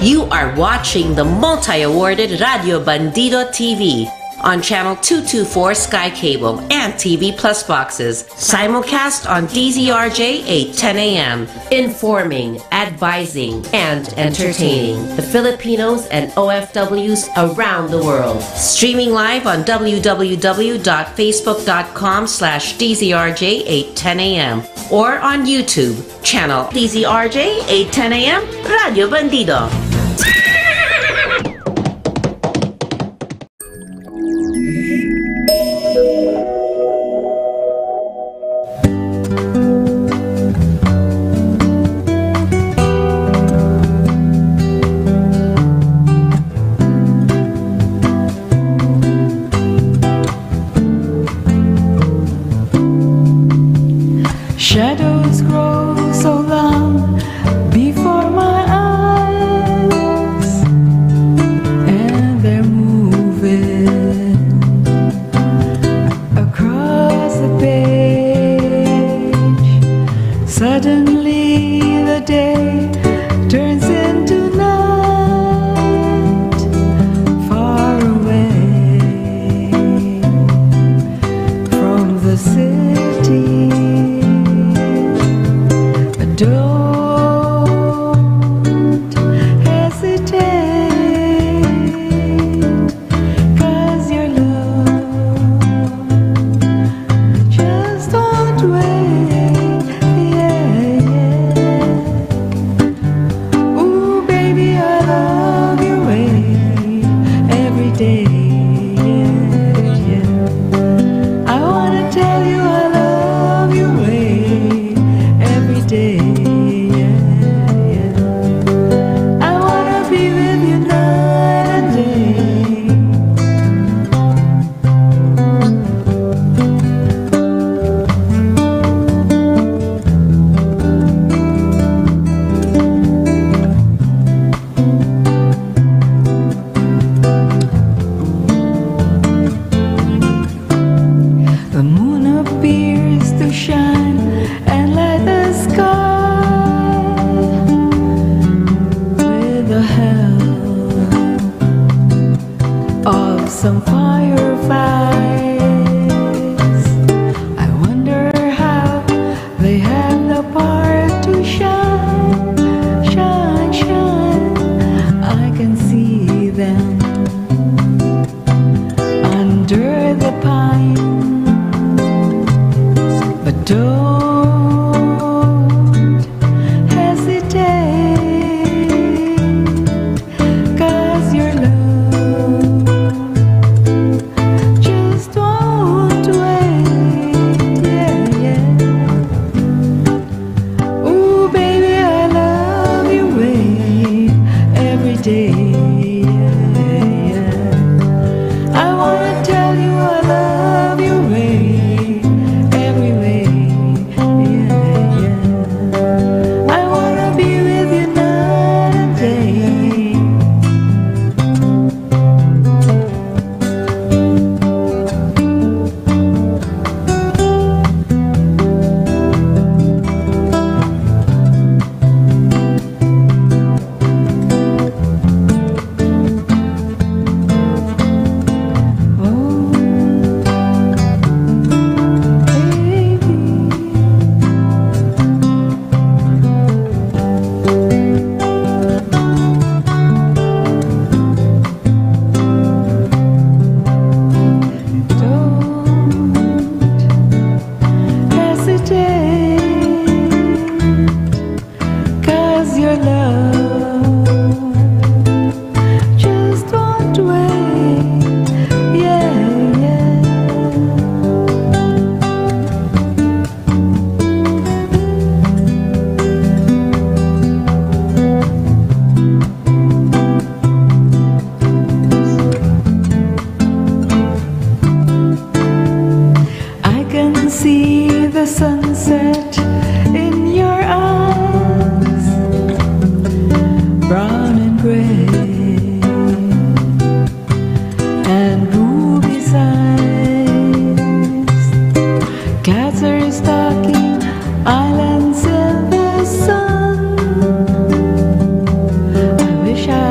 You are watching the multi-awarded Radio Bandido TV on channel 224 Sky Cable and TV Plus boxes. Simulcast on DZRJ 8:10 a.m. Informing, advising, and entertaining the Filipinos and OFWs around the world. Streaming live on www.facebook.com/DZRJ 8:10 a.m. or on YouTube, channel DZRJ 8:10 a.m. Radio Bandido. Shadows grow so long before my eyes, and they're moving across the page. Suddenly the day turns into night, far away from the city. Don't hesitate, 'cause your love just won't wait. Yeah, yeah. Ooh, baby, I love your way every day. Yeah, yeah. I wanna tell you I love your way every day. The moon appears to shine and light the sky with the help of some fireflies. I wonder how they have the power to shine, shine, shine. I can see them under the pine. But don't hesitate, 'cause your love just won't wait. Yeah, yeah. Ooh, baby, I love your way every day. Yeah, yeah. I wanna tell you I love your way every way. sunset in your eyes, brown and gray and ruby's eyes. Cats are stalking islands in the sun. I wish I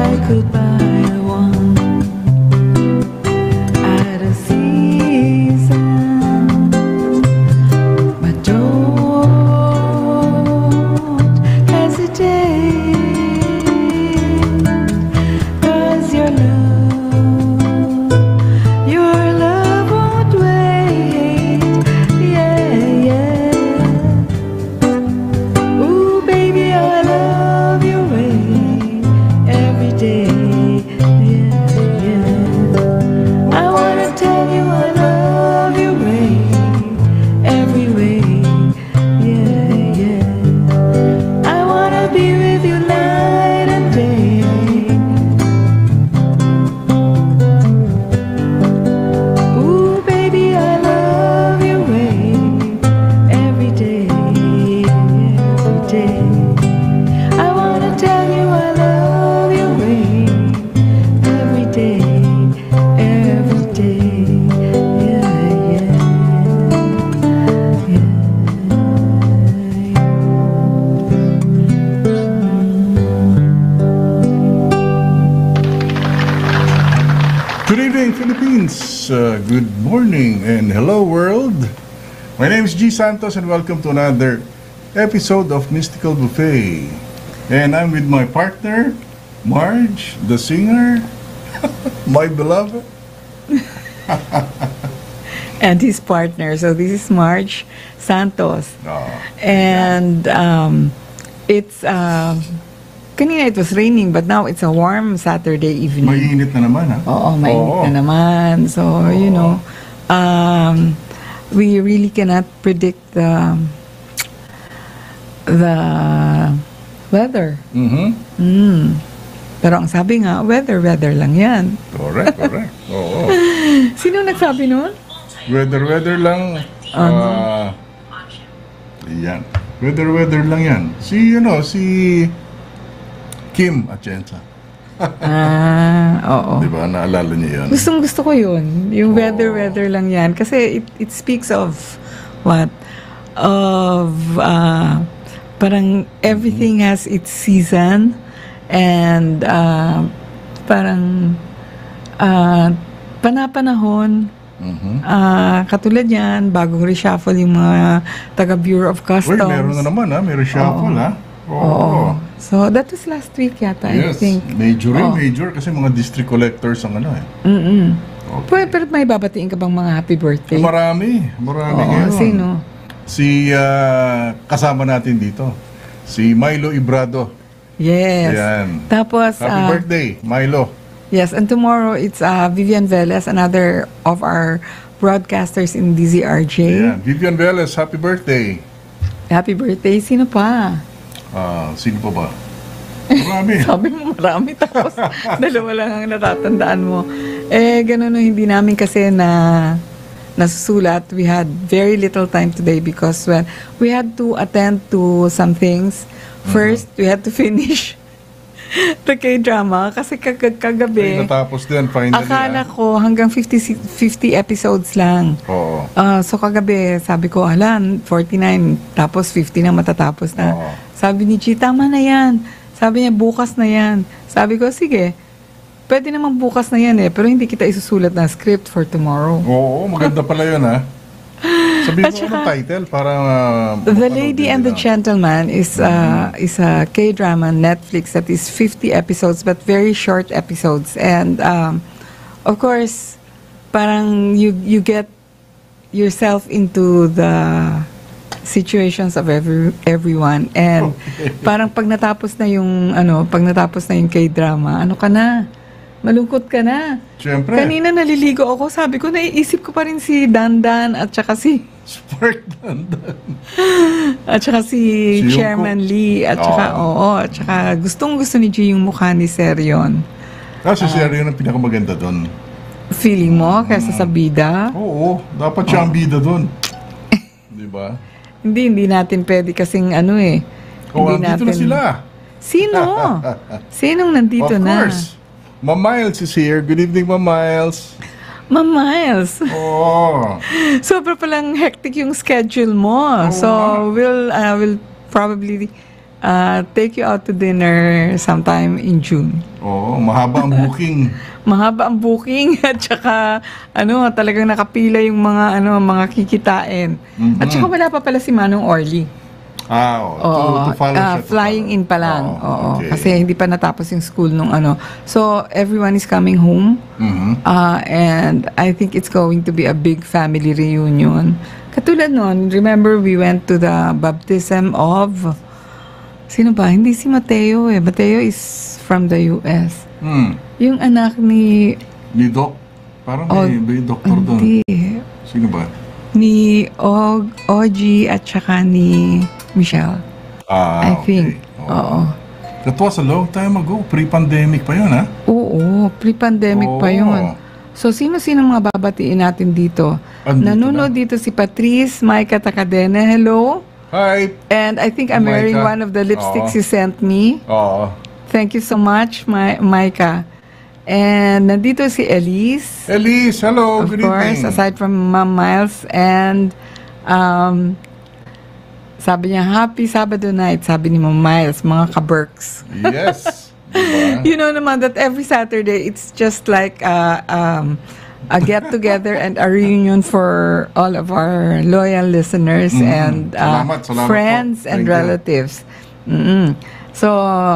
good morning and hello world. My name is G. Santos and welcome to another episode of Mystical Buffet. And I'm with my partner, Marge, the singer, my beloved. And his partner. So this is Marge Santos. And it's kanina it was raining, but now it's a warm Saturday evening. Mainit na naman, ha? Oo, mainit na naman. So, you know, we really cannot predict the weather. Pero ang sabi nga, weather lang yan. Correct. Oo. Sino nagsabi nun? Weather lang. Yan. Weather lang yan. Si 𝗕𝘂𝗳𝗳𝗲𝗁. Oo. Diba? Naalala niyo yun? Gusto ko yun. Yung weather lang yan. Kasi it speaks of what? Of parang everything has its season and parang panapanahon. Katulad yan, bagong reshuffle yung mga taga Bureau of Customs. Uy, meron na naman, ha? May reshuffle, ha? Oo. So, that was last week yata, I think. Major kasi mga district collectors ang ano eh. Okay. Pero may babatiin ka bang mga happy birthday? Marami ngayon. Sino? Si kasama natin dito, si Milo Ibrado. Yes. Ayan. Tapos, happy birthday, Milo. Yes, and tomorrow it's Vivian Velez, another of our broadcasters in DZRJ. Ayan. Vivian Velez, happy birthday. Happy birthday. Sino pa? Sino pa ba? Marami. Sabi mo marami, tapos dalawa lang ang natatandaan mo. Ganun hindi namin kasi nasusulat. We had very little time today because we had to attend to some things. First, we had to finish the K-drama kasi kagabi. Natapos din, finally. Akala ko hanggang 50 episodes lang. Oo. So kagabi, sabi ko, 49, tapos 50 na matatapos na. Sabi ni Chi, tama na yan. Sabi niya, bukas na yan. Sabi ko, sige, pwede naman bukas na yan pero hindi kita isusulat na script for tomorrow. Oo, maganda pala yun, ha? Sabihin mo ano title para The Lady and the Gentleman is a K-drama on Netflix that is 50 episodes but very short episodes. And of course, parang you get yourself into the situations of everyone, and parang pag natapos na yung K-drama, ano ka na? Malungkot ka na. Siyempre. Kanina naliligo ako, sabi ko, naiisip ko pa rin si Dandan at saka si Spark Dandan. At saka si Chairman Lee at saka gustong-gusto ni G yung mukha ni Serion. Si Serion ang pinakamaganda doon. Feeling mo kaysa sa bida? Oo, dapat siya ang bida doon. Di ba? Hindi natin pwede kasing hindi nandito na sila. Sino? Sinong nandito na? Of course. Ma'am Miles is here. Good evening, Ma'am Miles. Ma'am Miles. Sobra palang hectic yung schedule mo. So, we'll probably take you out to dinner sometime in June. Mahaba ang booking. Mahaba ang booking at saka talagang nakapila yung mga kikitain. At saka wala pa pala si Manong Orly. To follow siya. Flying in pa lang. Okay. Kasi hindi pa natapos yung school nung So, everyone is coming home. And I think it's going to be a big family reunion. Katulad nun, remember we went to the baptism of... Sino ba? Hindi si Mateo Mateo is from the US. Yung anak ni Doc? Parang may doktor doon. Hindi. Sino ba? Ni Ogie at saka ni Michelle. I think. Oo. That was a long time ago. Pre-pandemic pa yun, ha? Oo, pre-pandemic pa yun. So, sino-sino mga babatiin natin dito? Nanonood dito si Patrice, Maika Takadena. Hello? Hi. And I think I'm wearing one of the lipsticks you sent me. Thank you so much, Maika. And nandito si Elise. Elise, hello. Good evening. Of course, aside from Ma'am Miles. And sabi niya, happy Sabado night, sabi ni Ma'am Miles, mga ka-Berks. Yes. Diba? You know naman that every Saturday, it's just like a get-together and a reunion for all of our loyal listeners and Salamat friends po. and Thank you. relatives. So,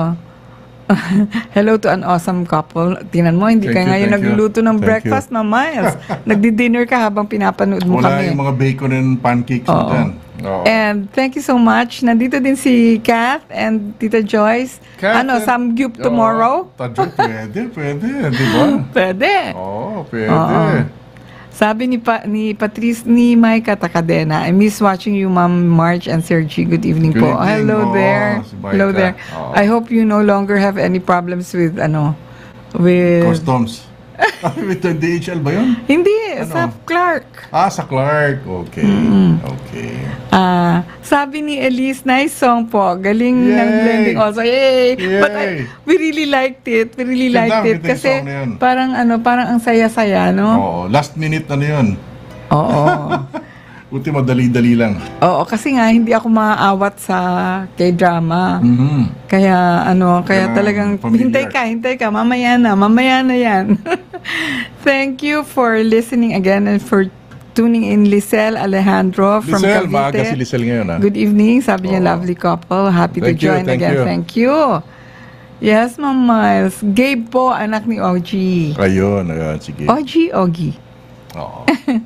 hello to an awesome couple. Tingnan mo, hindi Thank ka you, ngayon thank you. nagluluto ng Thank breakfast, Ma'am Miles. Nagdi-dinner ka habang pinapanood mo Wala kami. yung mga bacon and pancakes mo dyan. Oo. And thank you so much. Nandito din si Kath and Tita Joyce. Kath and- Samgyup tomorrow? Pwede, di ba? Pwede. Oo, pwede. Sabi ni Patrice ni Maika Takadena, I miss watching you, Ma'am Marge and Sir G. Good evening Good po. evening. Hello Oo, there. si Maika. Hello there. Oo. I hope you no longer have any problems with with Customs. With the DHL ba yun? Hindi, sa Clark. Sa Clark. Okay. Okay. Sabi ni Elise, nice song po. Galing ng Yay! blending also. Yay! Yay! But we really liked it. We really liked it. Ganda yung Kasi song na yun. parang ang saya-saya, no? Oo. Last minute yun. Oo. Buti madali-dali lang. Oo, kasi nga hindi ako maaawat sa K-drama. Kaya Kaya talagang familiar. hintay ka, mamaya na yan. Thank you for listening again and for tuning in. Lisel Alejandro from Lisel, maaga Cavite. si Lisel ngayon, ha? Good evening, sabi niya, lovely couple. Happy to Thank you, join thank again. you. Thank you. Yes, Ma'am Miles. Gabe po, anak ni OG. Ayun, sige. Ogie. Oo.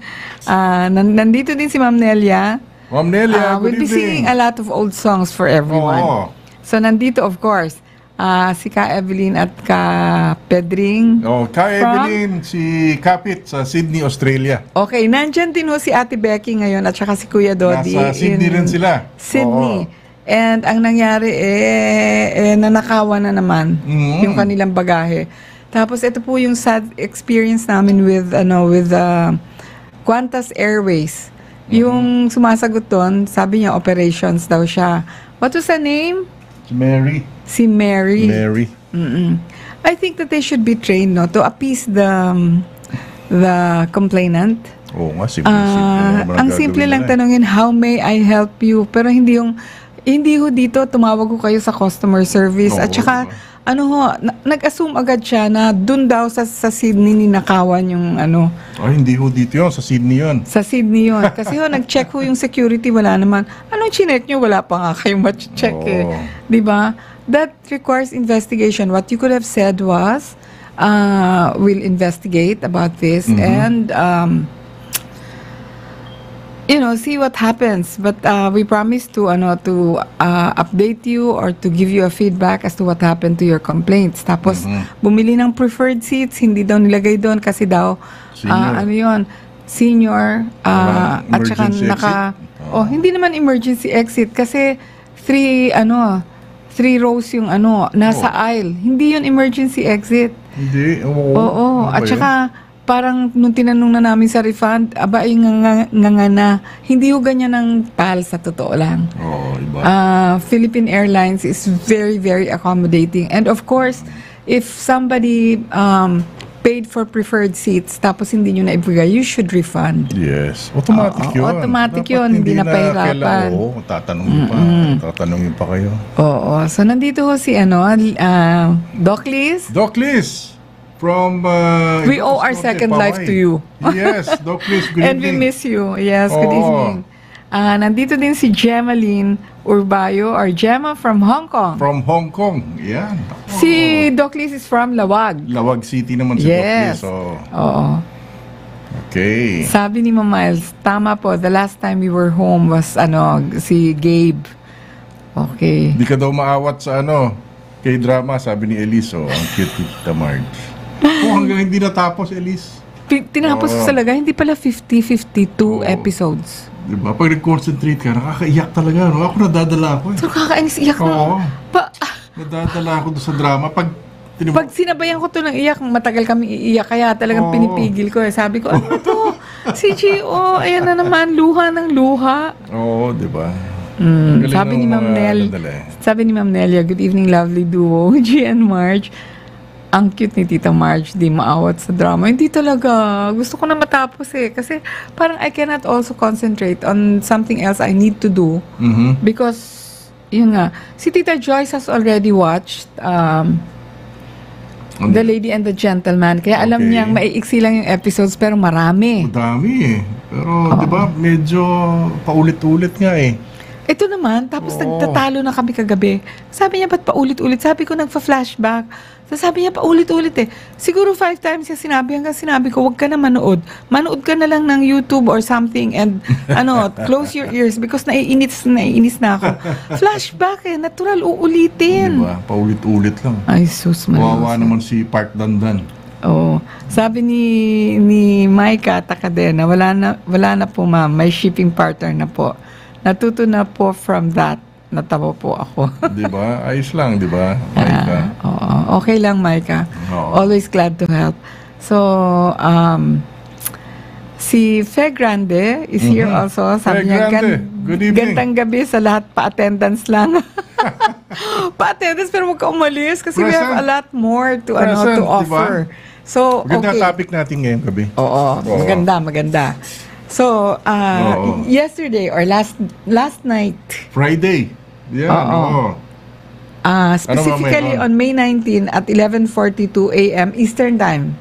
Nandito din si Ma'am Nelia. Ma'am Nelia, We'll be good singing evening. a lot of old songs for everyone. Oo. So, nandito, of course, si Ka Evelyn at Ka Pedring. Ka Evelyn, si Kapit sa Sydney, Australia. Okay, nandyan din ho si Ate Becky ngayon at saka si Kuya Dodi. Nasa Sydney rin sila. Sydney. Oo. And ang nangyari, nanakawan na naman yung kanilang bagahe. Tapos, ito po yung sad experience namin with Qantas Airways. Yung sumasagot doon, sabi niya operations daw siya. What was her name? Mary. Si Mary. Mary. I think that they should be trained to appease the complainant. Oo nga, simple. Ang simple lang tanungin, how may I help you? Pero hindi ho dito, tumawag ko kayo sa customer service. At saka, nag-assume agad siya na dun daw sa Sydney ninakawan yung Hindi ho dito yun. Sa Sydney yun. Sa Sydney yun. Kasi nag-check ho yung security, wala naman. Anong chinek nyo? Wala pa nga kayong ma-check eh. Diba? That requires investigation. What you could have said was, we'll investigate about this and, see what happens. But we promise to update you or to give you a feedback as to what happened to your complaints. Tapos, bumili ng preferred seats, hindi daw nilagay doon kasi daw, senior, at saka Emergency exit? hindi naman emergency exit kasi three rows yung nasa aisle. Hindi yun emergency exit. Hindi. Oo. At saka, parang nung tinanong na namin sa refund, yung ngangana. Hindi ho ganyan ng PAL sa totoo lang. Iba. Philippine Airlines is very, very accommodating. And of course, if somebody paid for preferred seats tapos hindi nyo na ibigay, you should refund. Yes. Automatic yun. Automatic Dapat yun. Hindi na pahirapan. Tatanungin pa kayo. Oo. So, nandito ho si Doc Liz. Doc Liz. From We owe our second life to you. Yes, Doc Liz, good And we evening. miss you. Yes, good Oo. evening. Nandito din si Gemaline Urbayo or Gemma from Hong Kong. From Hong Kong. Yan. Si Doc Liz is from Lawag. Lawag City naman si Yes. Doc Liz. Oo. Okay. Sabi ni Ma'am Miles, tama po, the last time we were home was si Gabe. Okay. Di ka daw maawat sa kay drama, sabi ni Elise. Ang cute ni Tita Marge. Hanggang hindi natapos, Elise. Tinapos ko talaga, hindi pala 52 episodes. Diba? Pag nag-concentrate ka, nakakaiyak talaga. Ako nadadala ako eh. So, kakainis, iyak Oo. na. Nadadala ako doon sa drama. Pag sinabayan ko to ng iyak, matagal kami iiyak, kaya talagang pinipigil ko eh. Sabi ko, ano to? Si Gio, ayan na naman, luha ng luha. Oo, diba? Sabi ni Ma'am Nelia, good evening, lovely duo, G and Marge. Ang cute ni Tita Marge, di maawat sa drama. Hindi talaga. Gusto ko na matapos eh. Kasi parang I cannot also concentrate on something else I need to do. Because, yun nga, si Tita Joyce has already watched The Lady and the Gentleman. Kaya alam Okay. niyang maiiksi lang yung episodes pero marami. Dami eh. Pero, di ba, medyo paulit-ulit nga eh. Ito naman, tapos nagtatalo na kami kagabi. Sabi niya, ba't paulit-ulit? Sabi ko, nagpa-flashback. So, sabi niya, paulit-ulit eh. Siguro 5 times niya sinabi, hanggang sinabi ko, wag ka na manood. Manood ka na lang ng YouTube or something and, close your ears because naiinis na ako. Flashback eh, natural, uulitin. Di ba? Paulit-ulit lang. Ay, sus, Wawa naman si Park Dandan. Oh, sabi ni Micah Takadena, wala na po ma'am, may shipping partner na po. Natuto na po from that. Natawa po ako. Di ba? Ayos lang, di ba? Micah? Oo, okay lang, Micah. Oo. Always glad to help. So, si Fe Grande is here also. Sabi Fe niya, Grande, good evening. gandang gabi sa lahat, pa-attendance lang. Pa-attendance, pero huwag ka umalis kasi we have a lot more to Present, to offer. diba? So, Maganda okay. topic natin ngayong gabi. Oo, maganda. So, yesterday or last night, Friday. Yeah, Oo. Specifically Ano ba on May 19 at 11:42 a.m. Eastern Time.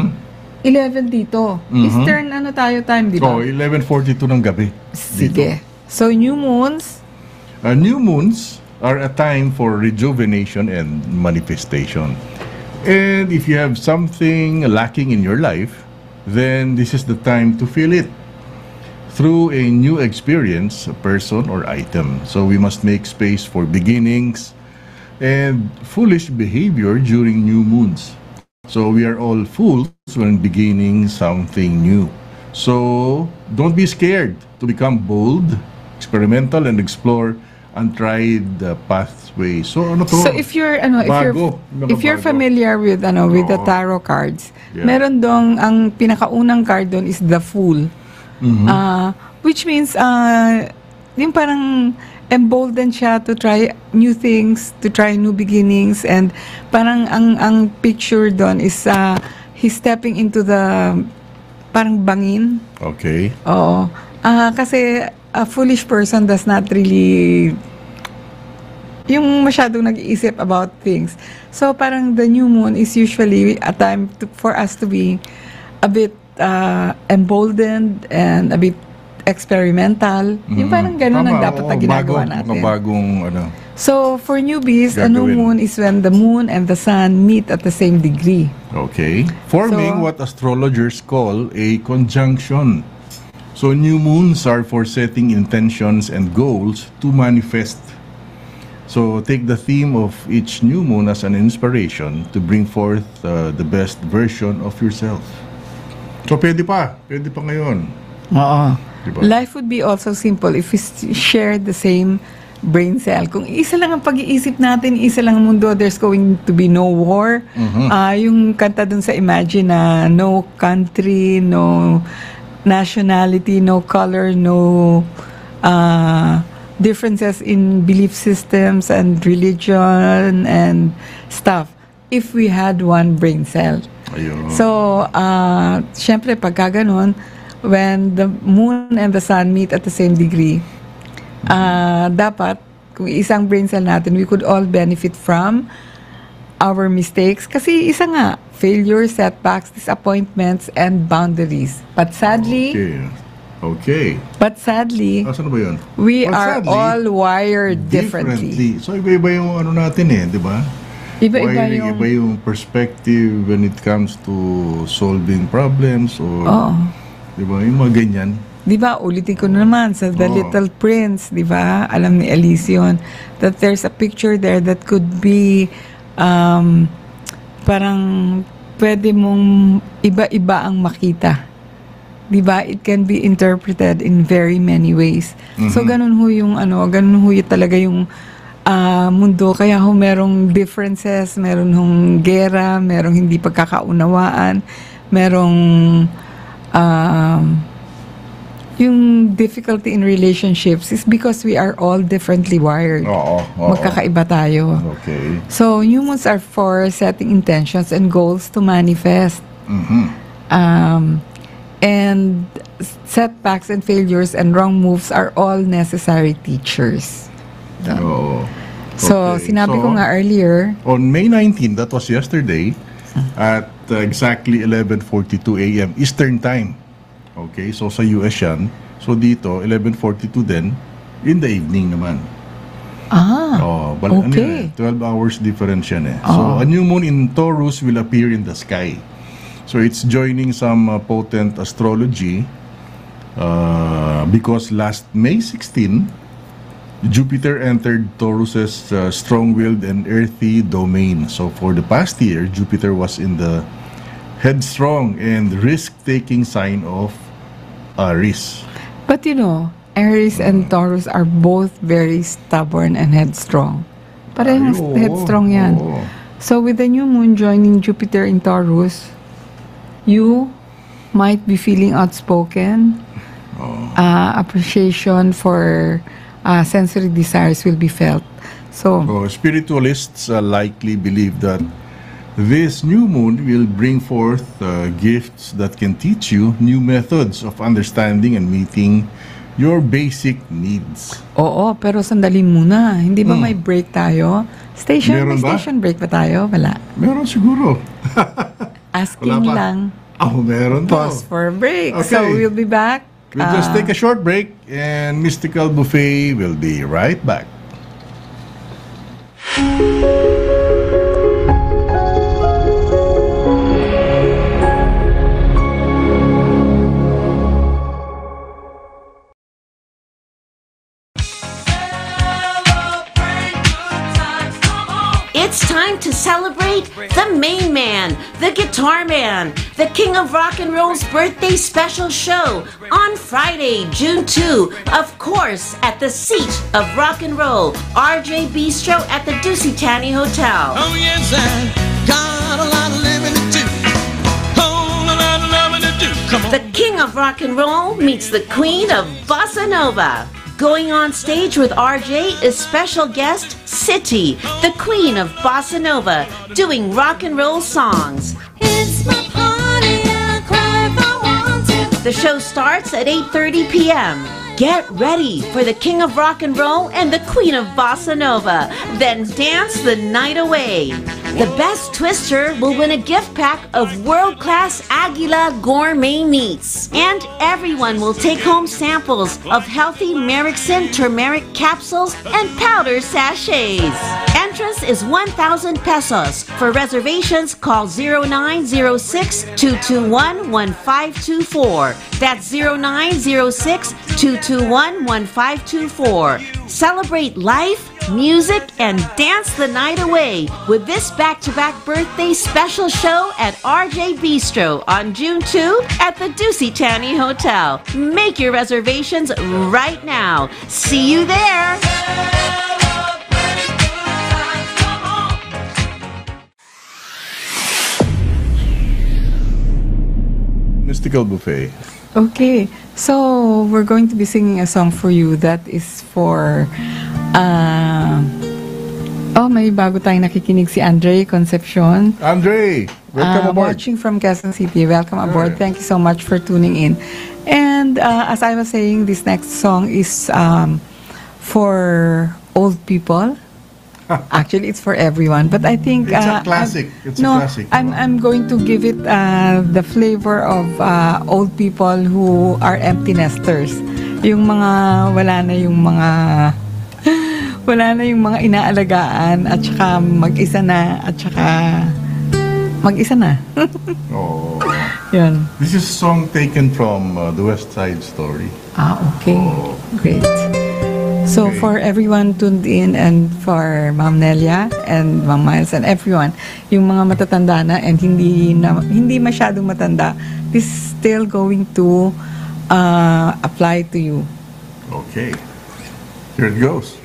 11 dito. Eastern tayo time, di ba? 11:42 ng gabi. Sige. So, new moons. New moons are a time for rejuvenation and manifestation. And if you have something lacking in your life, then this is the time to fill it through a new experience, a person, or item. So we must make space for beginnings and foolish behavior during new moons. So we are all fools when beginning something new. So don't be scared to become bold, experimental, and explore untried pathways. So ano to? So if you're Bago. if you're Bago. familiar with with the tarot cards, Yeah. meron dong ang pinakaunang card doon is the Fool. Which means yung parang emboldened siya to try new things, to try new beginnings, and parang ang picture doon is he's stepping into the parang bangin. Okay. Oo. Kasi a foolish person does not really yung masyadong nag-iisip about things. So parang the new moon is usually a time for us to be a bit emboldened and a bit experimental. Yung parang ganun ang dapat na ginagawa natin. Bagong So for newbies, a new Gagawin. moon is when the moon and the sun meet at the same degree. Okay. Forming So- what astrologers call a conjunction. So new moons are for setting intentions and goals to manifest. So take the theme of each new moon as an inspiration to bring forth the best version of yourself. So pwede pa ngayon. Oo. Diba? Life would be also simple if we share the same brain cell. Kung isa lang ang pag-iisip natin, isa lang ang mundo, there's going to be no war. Yung kanta dun sa Imagine na no country, no nationality, no color, no differences in belief systems and religion and stuff if we had one brain cell. Ayun. So, syempre, pagka ganun, when the moon and the sun meet at the same degree, dapat, kung isang brain cell natin, we could all benefit from our mistakes. Kasi isa nga, failure, setbacks, disappointments, and boundaries. But sadly, Okay. Asan na ba yun? we But are sadly, all wired differently. So iba-iba yung natin di ba? Iba-iba Iba yung perspective when it comes to solving problems or di ba? Yung mga ganyan. Di ba, ulitin ko na naman sa The Little Prince, di ba? Alam ni Alice yun, that there's a picture there that could be parang pwede mong iba-iba ang makita. Di ba? It can be interpreted in very many ways. So, ganun ho yung talaga yung mundo. Kaya ho merong differences, meron hong gera, merong hindi pagkakaunawaan, merong yung difficulty in relationships is because we are all differently wired. Oo. Magkakaiba tayo. Okay. So, new moons are for setting intentions and goals to manifest. And setbacks and failures and wrong moves are all necessary teachers. Oo. So, Okay. sinabi ko So, nga earlier, on May 19, that was yesterday, at exactly 11:42 a.m. Eastern Time. Okay, so sa US yan. So dito, 11:42 din, in the evening naman. Okay. 12 hours difference yan eh. So a new moon in Taurus will appear in the sky. So it's joining some potent astrology because last May 16, Jupiter entered Taurus's strong-willed and earthy domain. So for the past year, Jupiter was in the headstrong and risk-taking sign of Aries. But you know, Aries and Taurus are both very stubborn and headstrong. Parehong headstrong yan. So with the new moon joining Jupiter in Taurus, you might be feeling outspoken. Appreciation for sensory desires will be felt. So spiritualists likely believe that this new moon will bring forth gifts that can teach you new methods of understanding and meeting your basic needs. Oo, pero sandali muna. Hindi ba may break tayo? Meron ba? Station break ba tayo? Wala. Meron siguro. Asking lang. Meron daw. Pause for a break. Okay. So we'll be back. We'll just take a short break and Mystical Buffet will be right back. It's time to celebrate the main man, the guitar man, the king of rock and roll's birthday special show on Friday, June 2, of course, at the seat of rock and roll, RJ Bistro at the 𝗕𝘂𝗳𝗄𝗳𝗏 Hotel. Oh yes, I got a lot of living to do. Oh, a lot of loving to do. Come on. The king of rock and roll meets the queen of bossa nova. Going on stage with RJ is special guest 𝗕𝘂, the queen of bossa nova, doing rock and roll songs. It's my party, I'll cry if I want to. The show starts at 8:30 p.m. Get ready for the king of rock and roll and the queen of bossa nova. Then dance the night away. The best twister will win a gift pack of world-class Aguila gourmet meats. And everyone will take home samples of healthy Merrickson turmeric capsules and powder sachets. Entrance is 1,000 pesos. For reservations, call 0906-221-1524. That's 0906-221-1524. Celebrate life, music, and dance the night away with this back-to-back birthday special show at RJ Bistro on June 2 at the 𝗕𝘂𝗳𝗄𝗳𝗏 Hotel. Make your reservations right now. See you there! Mystical Buffet. Okay, so we're going to be singing a song for you that is for may bago tayong nakikinig si Andre Concepcion. Andre, welcome aboard. Watching from Quezon City. Welcome aboard. Thank you so much for tuning in. And as I was saying, this next song is for old people. Actually, it's for everyone. But I think it's a classic. It's a classic. I'm going to give it the flavor of old people who are empty nesters. Yung mga wala na yung mga inaalagaan at saka mag-isa na Oh. Yun. This is a song taken from the West Side Story. Okay. Great. So Okay. for everyone tuned in and for Ma'am Nelia and Ma'am Miles and everyone, yung mga matatanda na and hindi masyadong matanda, this is still going to apply to you. Okay. Here it goes.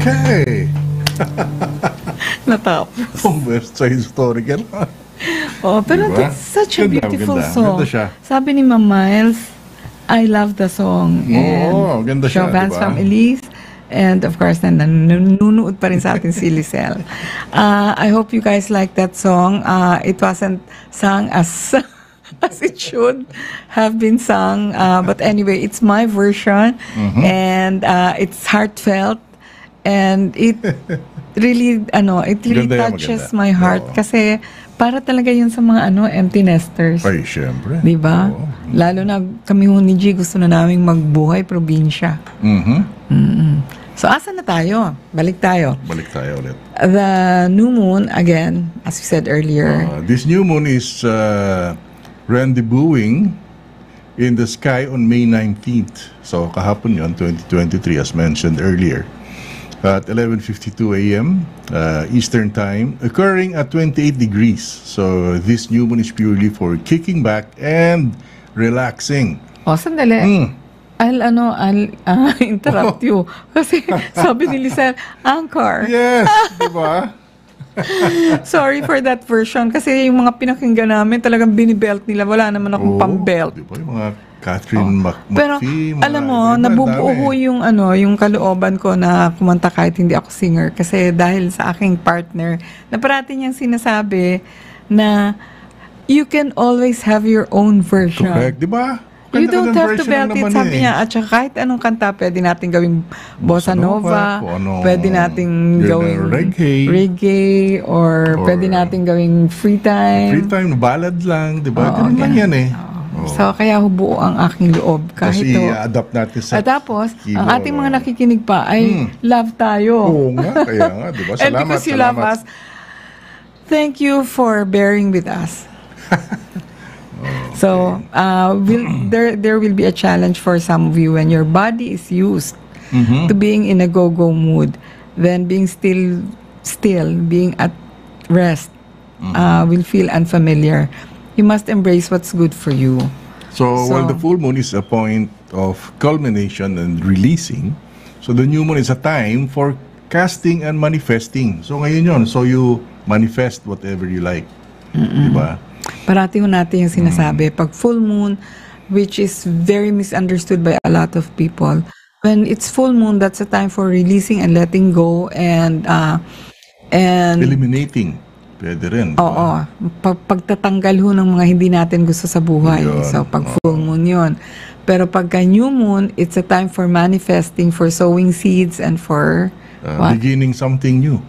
Okay. Natapos. West Side Story ka na. Oh, pero Diba? that's such a Ganda, beautiful ganda. song. Ganda siya. Sabi ni Ma'am Miles, I love the song. Oo, ganda siya, Chauvins diba? from Elise. And of course, nanunood pa rin sa atin si Lisel. I hope you guys like that song. It wasn't sung as as it should have been sung. But anyway, it's my version. And it's heartfelt. And it really, Ganda yan, touches maganda. my heart. Oo. Kasi para talaga yun sa mga empty nesters. Ay, syempre. Diba? Oo. Lalo na kami ni G, gusto na namin magbuhay probinsya. So, asan na tayo? Balik tayo. Balik tayo ulit. The new moon, again, as we said earlier, This new moon is rendezvousing in the sky on May 19th. So, kahapon yon 2023, as mentioned earlier. At 11:52 a.m. Eastern Time, occurring at 28 degrees. So, this new moon is purely for kicking back and relaxing. sandali. I'll interrupt you. Kasi sabi ni Lisel, anchor. Yes, di ba? Sorry for that version. Kasi yung mga pinakinggan namin, talagang binibelt nila. Wala naman akong pang-belt. Di ba? Yung mga Catherine Pero McPhee, mga- alam mo, di ba? nabubuo Dami. yung kalooban ko na kumanta kahit hindi ako singer. Kasi dahil sa aking partner, na parati niyang sinasabi na you can always have your own version. Correct, di ba? You don't have to Version belt lang it, naman sabi eh. niya. At saka kahit anong kanta, pwede natin gawing bossa nova, kung anong pwede natin genre gawing reggae, or pwede natin gawing free time. Free time, ballad lang, di ba? Oo, Ganun lang ganun. yan eh. So, kaya buo ang aking loob. Kahit Kasi to. i-adapt natin sa... At tapos, ang keyboard, ating mga nakikinig pa ay love tayo. Oo nga, kaya nga, di ba? And Salamat, because you love us, thank you for bearing with us. So, there will be a challenge for some of you when your body is used to being in a go-go mood, then being still, being at rest, will feel unfamiliar. You must embrace what's good for you. So, while the full moon is a point of culmination and releasing, so the new moon is a time for casting and manifesting. So, ngayon yun. So, you manifest whatever you like. Di ba? Parati ho natin yung sinasabi, pag full moon, which is very misunderstood by a lot of people, when it's full moon, that's a time for releasing and letting go and Eliminating. Pwede rin. di ba? oo, pagtatanggal ho ng mga hindi natin gusto sa buhay. Yun, So, pag full moon yun. Pero pagka new moon, it's a time for manifesting, for sowing seeds, and for what? Beginning something new.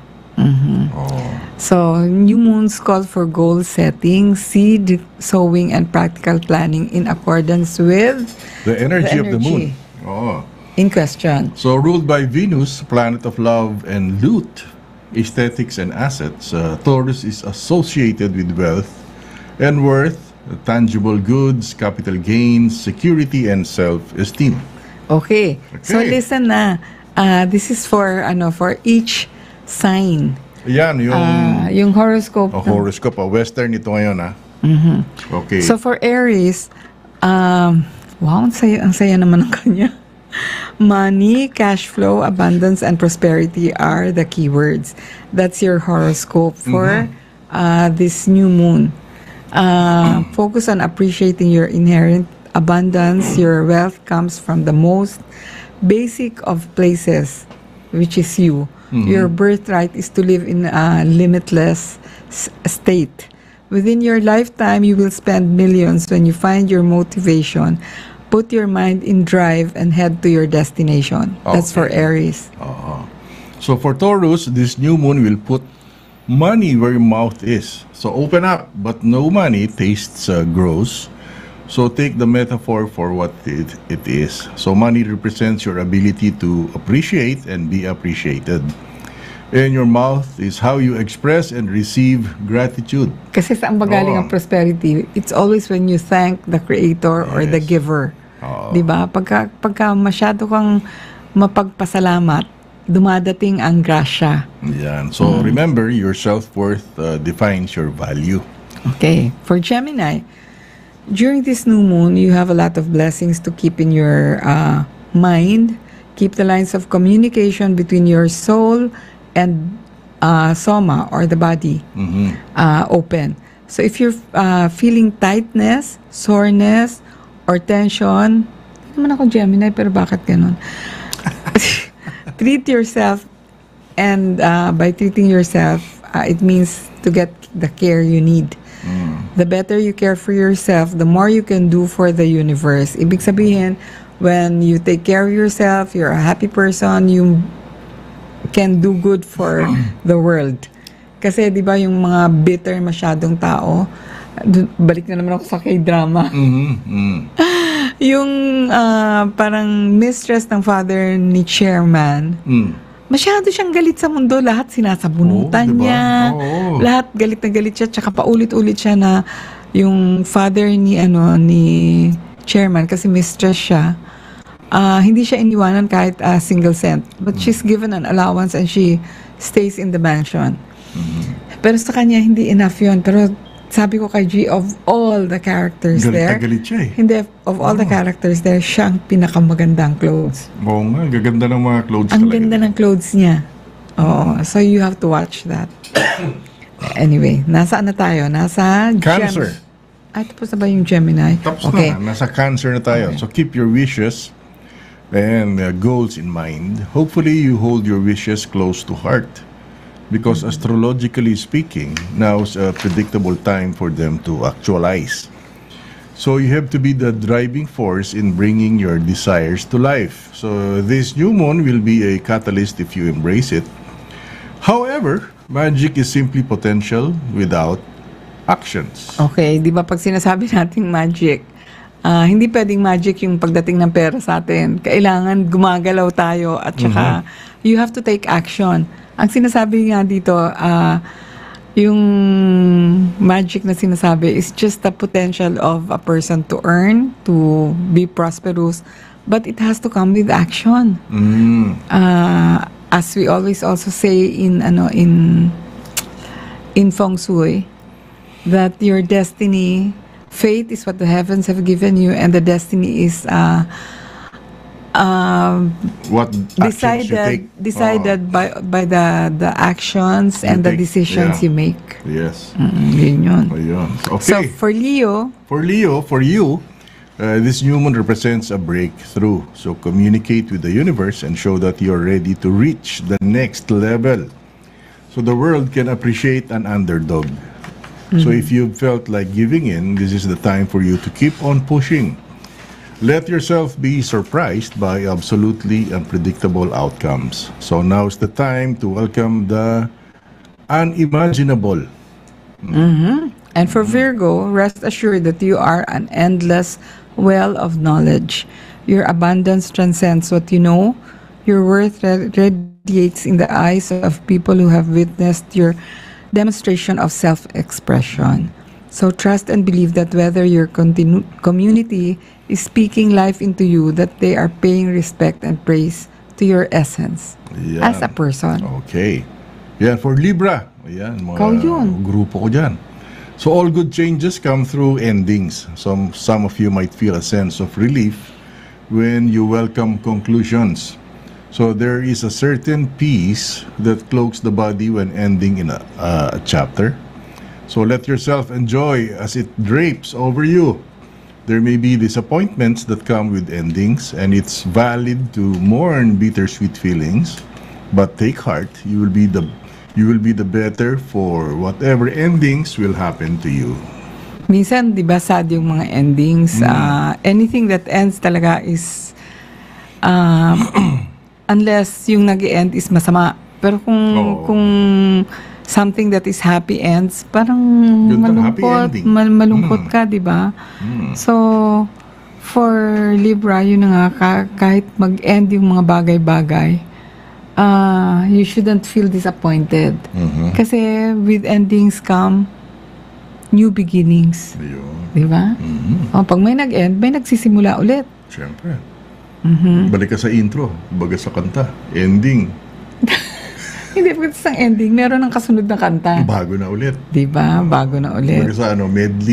So, new moons call for goal setting, seed sowing, and practical planning in accordance with The energy of the energy. moon. Oo. in question. So, ruled by Venus, planet of love and loot, aesthetics and assets, Taurus is associated with wealth and worth, tangible goods, capital gains, security, and self-esteem. Okay. So Okay. listen na. This is for each sign. Yan, yung Yung horoscope. horoscope, western ito ngayon, ha? Okay. So for Aries, wow, ang saya naman ng kanya. Money, cash flow, abundance, and prosperity are the keywords. That's your horoscope for this new moon. Focus on appreciating your inherent abundance. Your wealth comes from the most basic of places, which is you. Your birthright is to live in a limitless state. Within your lifetime, you will spend millions when you find your motivation. Put your mind in drive and head to your destination. That's for Okay. Aries. So for Taurus, this new moon will put money where your mouth is. So open up, but no money tastes gross. So take the metaphor for what it is. So money represents your ability to appreciate and be appreciated. And your mouth is how you express and receive gratitude. Kasi saan ba galing ang prosperity? It's always when you thank the creator or the Yes. giver. Diba? Pagka masyado kang mapagpasalamat, dumadating ang grasya. Yan. So remember, your self-worth defines your value. Okay. For Gemini, during this new moon, you have a lot of blessings to keep in your mind. Keep the lines of communication between your soul and soma, or the body, open. So if you're feeling tightness, soreness, or tension, hindi naman ako Gemini, pero bakit ganun? Treat yourself, and by treating yourself, it means to get the care you need. The better you care for yourself, the more you can do for the universe. Ibig sabihin, when you take care of yourself, you're a happy person, you can do good for the world. Kasi di ba yung mga bitter masyadong tao, balik na naman ako sa K-drama. Yung parang mistress ng father ni chairman, masyado siyang galit sa mundo. Lahat sinasabunutan diba? niya. Lahat galit na galit siya. Tsaka paulit-ulit siya na yung father ni chairman, kasi mistress siya, hindi siya iniwanan kahit a single cent. But she's given an allowance and she stays in the mansion. Pero sa kanya, hindi enough yun. Pero sabi ko kay G, of all the characters there, galit siya eh. hindi, of all the characters there, siya ang pinakamagandang clothes. Oo nga, gaganda ng mga clothes Ang talaga. ganda ng clothes niya. Oo. So you have to watch that. Anyway, nasaan na tayo? Nasa Cancer. Ay, tapos na ba yung Gemini? Tapos na, nasa Cancer na tayo. So keep your wishes and goals in mind. Hopefully, you hold your wishes close to heart. Because astrologically speaking, now's a predictable time for them to actualize. So you have to be the driving force in bringing your desires to life. So this new moon will be a catalyst if you embrace it. However, magic is simply potential without actions. Okay, di ba pag sinasabi nating magic, hindi pwedeng magic yung pagdating ng pera sa atin. Kailangan gumagalaw tayo at saka you have to take action. Ang sinasabi nga dito, yung magic na sinasabi is just the potential of a person to earn, to be prosperous, but it has to come with action. As we always also say in feng shui, that your destiny, fate is what the heavens have given you, and the destiny is What actions you take? decided by the actions and the take, decisions yeah. you make. Yes. Yun yun. Ayun. So Okay. for Leo, For you, this new moon represents a breakthrough. So communicate with the universe and show that you're ready to reach the next level. So the world can appreciate an underdog. So if you felt like giving in, this is the time for you to keep on pushing. Let yourself be surprised by absolutely unpredictable outcomes. So now's the time to welcome the unimaginable. and for Virgo, rest assured that you are an endless well of knowledge. Your abundance transcends what you know. Your worth radiates in the eyes of people who have witnessed your demonstration of self-expression. So trust and believe that whether your community is speaking life into you, that they are paying respect and praise to your essence as a person. Okay. Yan, for Libra. Ayan, mga Ikaw yun. grupo ko dyan. So all good changes come through endings. Some of you might feel a sense of relief when you welcome conclusions. So there is a certain peace that cloaks the body when ending in a chapter. So let yourself enjoy as it drapes over you. There may be disappointments that come with endings, and it's valid to mourn bittersweet feelings. But take heart, you will be the better for whatever endings will happen to you. Minsan, di ba, sad yung mga endings. Anything that ends talaga is, unless yung nag-end is masama. Pero kung something that is happy ends, parang malungkot ka, di ba? So, for Libra, yun na nga, kahit mag-end yung mga bagay-bagay, you shouldn't feel disappointed. Kasi with endings come new beginnings. Ayun. Di ba? Pag may nag-end, may nagsisimula ulit. Siyempre. Balik ka sa intro, baga sa kanta. Ending, Hindi, pagkat sa ending, meron ng kasunod na kanta. bago na ulit. Di ba? Bago na ulit. Baga sa medley.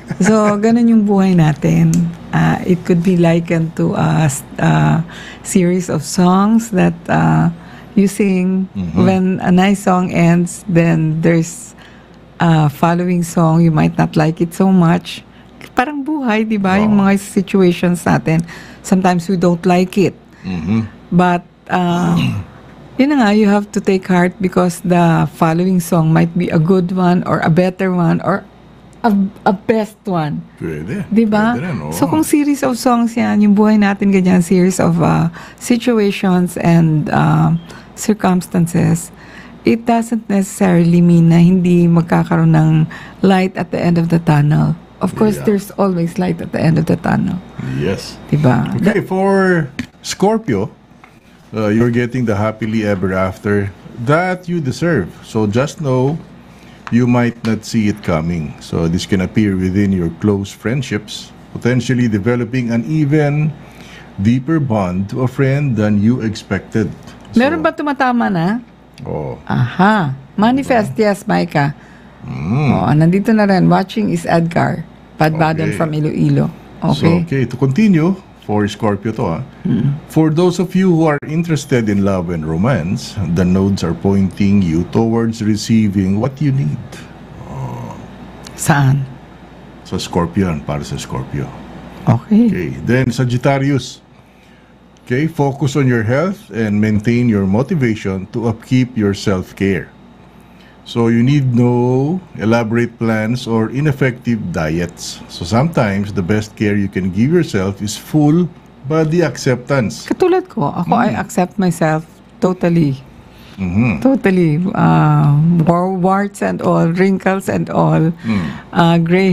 So, ganun yung buhay natin. It could be likened to a series of songs that you sing. When a nice song ends, then there's a following song. You might not like it so much. Parang buhay, di ba? Yung mga situations natin. Sometimes we don't like it. But, yun na nga, you have to take heart because the following song might be a good one or a better one or a best one. Pwede. Diba? Pwede rin, oo. So kung series of songs yan, yung buhay natin ganyan, series of situations and circumstances, it doesn't necessarily mean na hindi magkakaroon ng light at the end of the tunnel. Of course, there's always light at the end of the tunnel. Yes. Diba? Okay, for Scorpio, you're getting the happily ever after that you deserve. So just know you might not see it coming. So this can appear within your close friendships, potentially developing an even deeper bond to a friend than you expected. So, Meron ba tumatama na? Oh. Aha. Manifest, yes, Micah. Oh, nandito na rin. Watching is Edgar. Badbadan Okay. from Iloilo. So, Okay. to continue, for Scorpio to for those of you who are interested in love and romance, the nodes are pointing you towards receiving what you need. Saan? Sa Scorpio, para sa Scorpio. Okay. Okay, then Sagittarius. Okay, focus on your health and maintain your motivation to upkeep your self-care. So you need no elaborate plans or ineffective diets. So sometimes the best care you can give yourself is full body acceptance. Katulad ko, ako I accept myself totally. Totally. Warts and all, wrinkles and all, gray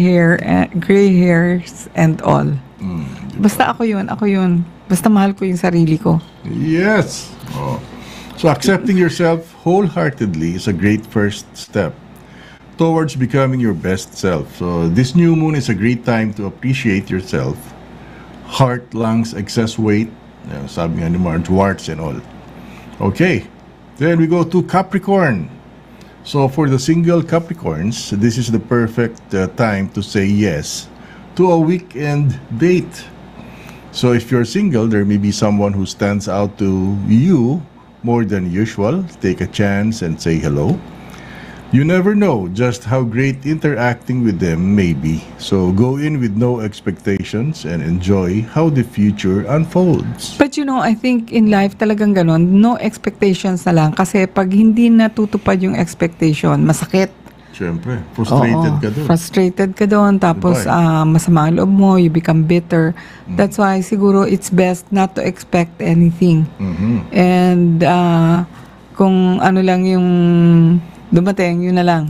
hairs and all. Basta ako yun. Basta mahal ko yung sarili ko. Yes. So accepting yourself wholeheartedly is a great first step towards becoming your best self. So this new moon is a great time to appreciate yourself. Heart, lungs, excess weight, sabi nga ni Marge, warts and all. Okay, then we go to Capricorn. So for the single Capricorns, this is the perfect time to say yes to a weekend date. So if you're single, there may be someone who stands out to you more than usual. Take a chance and say hello. You never know just how great interacting with them may be. So go in with no expectations and enjoy how the future unfolds. But I think in life talagang ganon, no expectations na lang. Kasi pag hindi natutupad yung expectation, masakit. Siyempre, frustrated ka doon. Frustrated ka doon. Tapos Diba? masama ang loob mo, you become bitter. That's why siguro it's best not to expect anything. And kung ano lang yung dumating, yun na lang.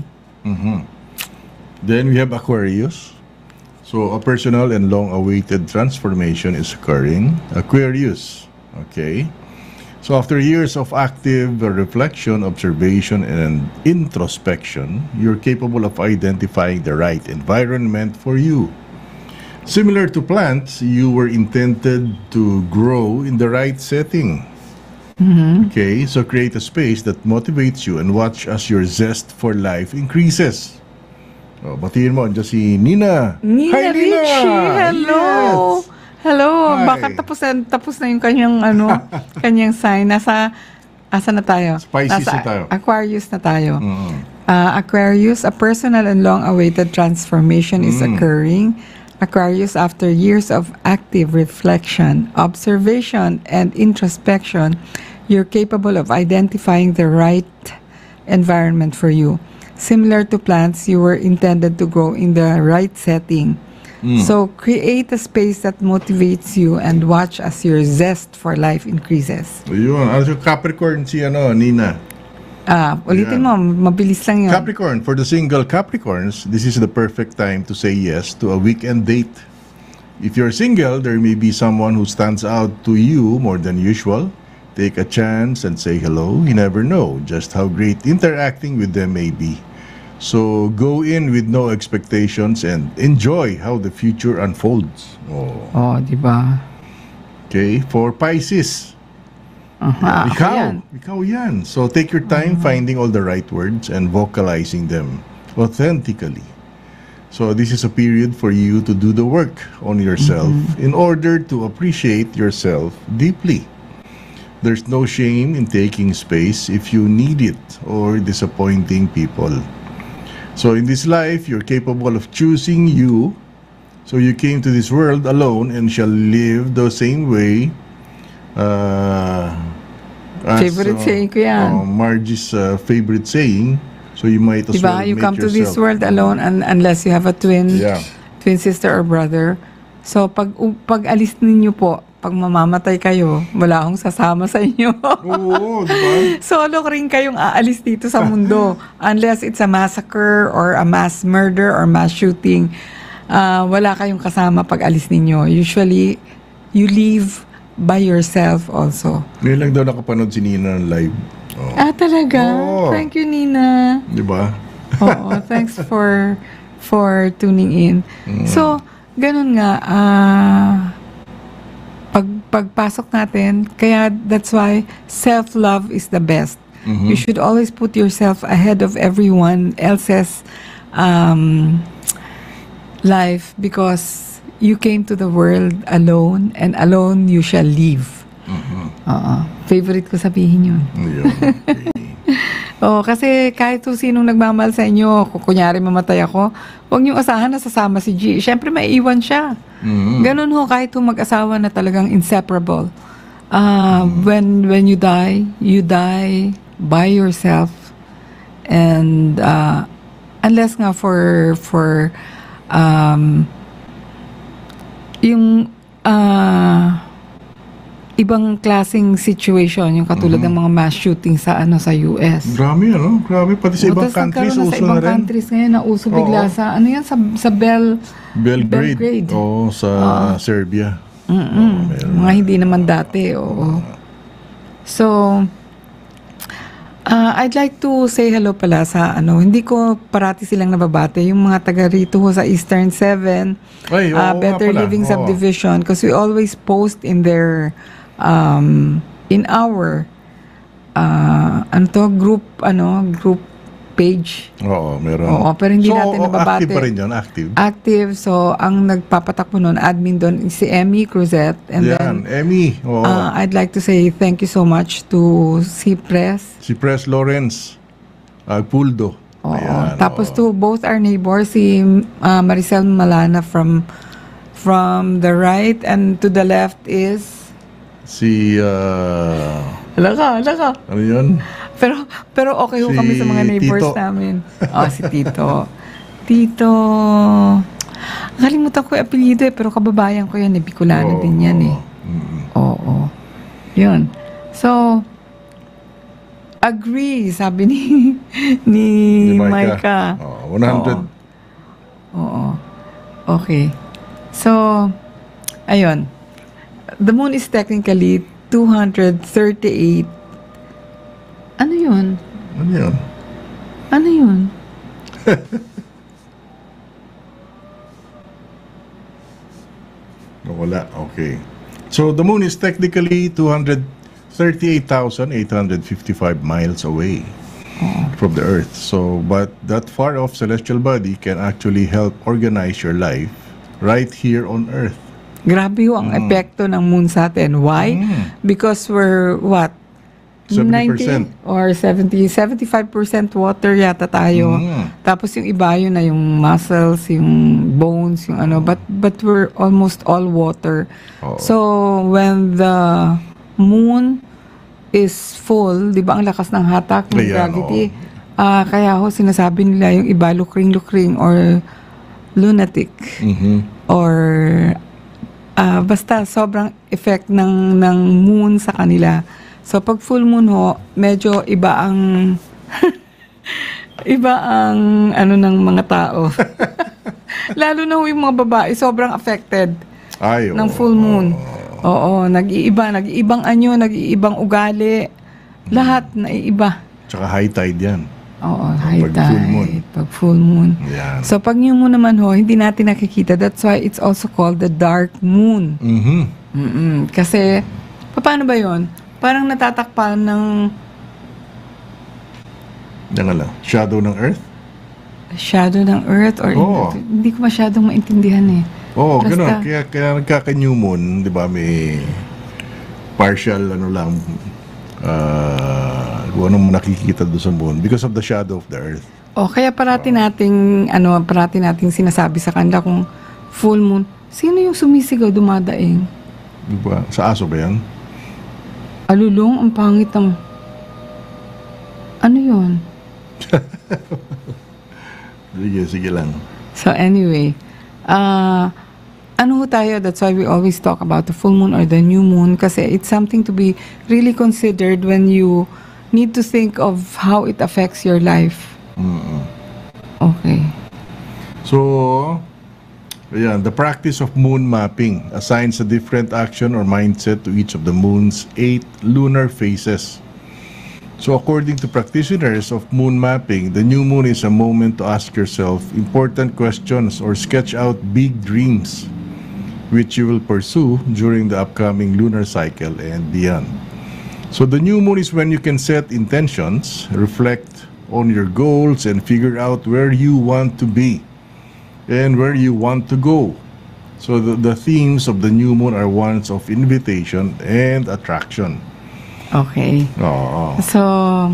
Then we have Aquarius. So a personal and long-awaited transformation is occurring. Aquarius, okay? So after years of active reflection, observation, and introspection, you're capable of identifying the right environment for you. Similar to plants, you were intended to grow in the right setting. Okay, so create a space that motivates you and watch as your zest for life increases. Oh, batiin mo, andyan si Nina. Hi, Richie, hello! Yes. Hello, Hi. baka tapos na yung kanyang kanyang sign. Asa na tayo? Pisces na tayo. Aquarius na tayo. Aquarius, a personal and long-awaited transformation is occurring. Aquarius, after years of active reflection, observation, and introspection, you're capable of identifying the right environment for you. Similar to plants, you were intended to grow in the right setting. So create a space that motivates you and watch as your zest for life increases. Ayun, also Capricorn si Nina. Ulitin mo, mabilis lang yun. Capricorn, for the single Capricorns, this is the perfect time to say yes to a weekend date. If you're single, there may be someone who stands out to you more than usual. Take a chance and say hello. You never know just how great interacting with them may be. So go in with no expectations and enjoy how the future unfolds. Oh, di ba? Okay, for Pisces. Ako yan. Ikaw yan. So take your time finding all the right words and vocalizing them authentically. So this is a period for you to do the work on yourself in order to appreciate yourself deeply. There's no shame in taking space if you need it or disappointing people. So in this life, you're capable of choosing you. So you came to this world alone and shall live the same way. Favorite saying ko yan. Marge's favorite saying. So you might as well Diba? You make come to this yourself- world alone unless you have a twin Yeah. sister or brother. So pag alis ninyo po, pag mamamatay kayo, wala akong sasama sa inyo. Oo, diba? Solo rin kayong aalis dito sa mundo unless it's a massacre or a mass murder or mass shooting. Wala kayong kasama pag alis ninyo. Usually, you leave by yourself also. Ngayon lang daw nakapanood si Nina ng live. Oh. Talaga? Oo. Thank you, Nina. Diba? Oo, thanks for tuning in. So, ganun nga, pagpasok natin, kaya that's why self-love is the best. You should always put yourself ahead of everyone else's life because you came to the world alone and alone you shall leave. Favorite ko sabihin yun. Yun. Kasi kahit sinong nagmamahal sa inyo, kung kunyari mamatay ako, huwag niyong asahan na sasama si G. Siyempre, maiiwan siya. Ganun ho, kahit mag-asawa na talagang inseparable. When you die by yourself. And unless nga for yung ibang klaseng situation, yung katulad ng mga mass shooting sa US. Grabe, ano? Grabe, pati sa ibang Tapos countries, nagkaroon na uso sa ibang na rin. countries ngayon, nauso bigla Oo. sa, sa Belgrade. Belgrade. Oo, sa Serbia. Mga hindi naman dati, oo. So, I'd like to say hello pala sa hindi ko parati silang nababate, yung mga taga rito ho sa Eastern 7, Ay, oo nga Better pala. Living Oo. Subdivision, because we always post in their in our group page. Oo, meron. Oo, pero hindi natin nababate. Active pa rin yun, active. Active, so ang nagpapatakbo nun, admin doon, si Emmy Cruzet. And then, Emmy. Oo. I'd like to say thank you so much to si Press. Si Pres Lawrence. Puldo. Oo. Ayan, Tapos oo. to both our neighbors, si Maricel Malana from the right, and to the left is Si, Hala ka. ano yun? Pero okay ho Si kami sa mga neighbors Tito. namin. Si Tito. Tito. Kalimutan ko yung apelyido pero kababayan ko yan Bicolano Oo, din yan Oo. Yun. So, agree, sabi ni Micah. 100. Oo. Okay. So, ayun. The moon is technically 238. Ano yun? Ano yun? Ano yun? Wala. Okay. So, the moon is technically 238,855 miles away from the Earth. So, but that far-off celestial body can actually help organize your life right here on Earth. Grabe ho ang epekto ng moon sa atin. Why? Because we're, what? 70%. 90 or 70, 75% water yata tayo. Tapos yung iba yun na yung muscles, yung bones, yung ano. But we're almost all water. So, when the moon is full, di ba ang lakas ng hatak ng Ayan, gravity? Kaya ho sinasabi nila yung iba lukring-lukring or lunatic. Or basta sobrang effect ng moon sa kanila. So pag full moon ho, medyo iba ang ano ng mga tao. Lalo na ho yung mga babae, sobrang affected ng full moon. Oo, nag-iibang anyo, nag-iibang ugali. Lahat naiiba. Tsaka high tide yan. Oo, high Pag full moon. tide, pag full moon. Yan. So pag new moon naman ho, hindi natin nakikita. That's why it's also called the dark moon. Kasi, paano ba yon? Parang natatakpan ng Yan nga lang. Shadow ng Earth? shadow ng Earth or Oo. hindi ko masyadong maintindihan eh. Oo, Basta- gano'n. Kaya nagkaka-new moon, di ba, may partial, ano lang, kung anong nakikita doon sa moon because of the shadow of the Earth. Kaya parati nating sinasabi sa kanila kung full moon, sino yung sumisigaw dumadaing? Di ba? Sa aso ba yan? Alulong, ang pangit ng... Ano yun? Sige lang. So anyway, ano ho tayo, that's why we always talk about the full moon or the new moon kasi it's something to be really considered when you need to think of how it affects your life. Okay. So, ayan, the practice of moon mapping assigns a different action or mindset to each of the moon's 8 lunar phases. So according to practitioners of moon mapping, the new moon is a moment to ask yourself important questions or sketch out big dreams which you will pursue during the upcoming lunar cycle and beyond. So the new moon is when you can set intentions, reflect on your goals, and figure out where you want to be and where you want to go. So the themes of the new moon are ones of invitation and attraction. Okay. Oo. So,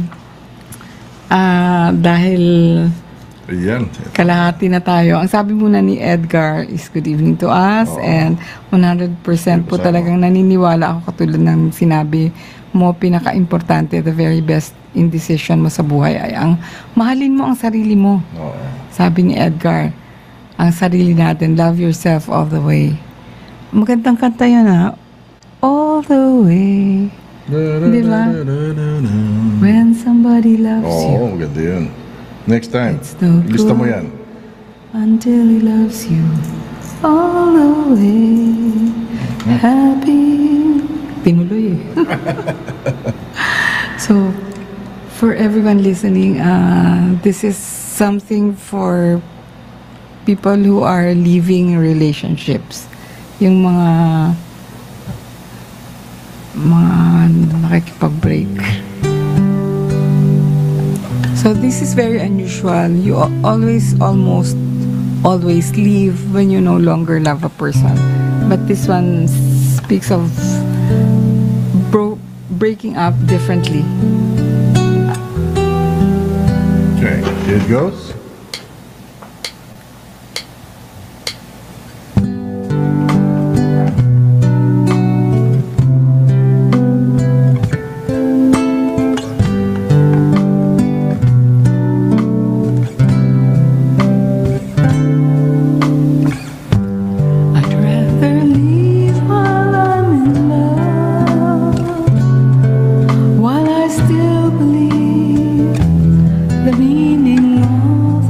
dahil Ayan. kalahati na tayo, ang sabi muna ni Edgar is good evening to us and 100% po talagang naniniwala ako katulad ng sinabi mo, pinaka-importante, the very best in decision mo sa buhay ay ang mahalin mo ang sarili mo. Oo. Sabi ni Edgar, ang sarili natin, love yourself all the way. Magandang kanta yun ha. All the way. Di ba? When somebody loves you. Oo, maganda yun. Next time, It's no lista mo good. yan. Until he loves you all the way. Happy. Tinuloy eh. So, for everyone listening, this is something for people who are leaving relationships. Yung mga nakikipag-break. So this is very unusual. You almost always leave when you no longer love a person. But this one speaks of breaking up differently. Okay, here it goes. I'd rather leave while I'm in love, while I still believe the meaning of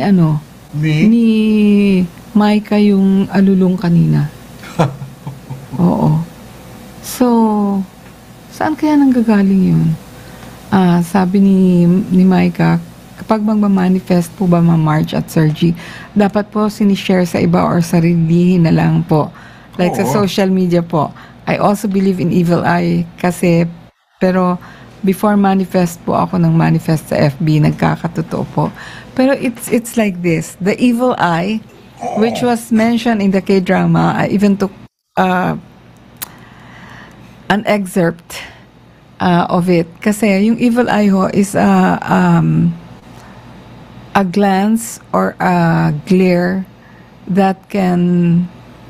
ni ano, ni Micah yung alulong kanina. Oo. So, saan kaya nanggagaling yun? Sabi ni Micah, kapag magmamanifest po ba Marge at Sir G, dapat po sinishare sa iba or sarilihin na lang po. Like sa social media po. I also believe in evil eye kasi, pero before manifest po ako ng manifest sa FB, nagkakatotoo po. Pero it's like this. The evil eye, which was mentioned in the K-drama, I even took an excerpt of it. Kasi yung evil eye ho is a glance or a glare that can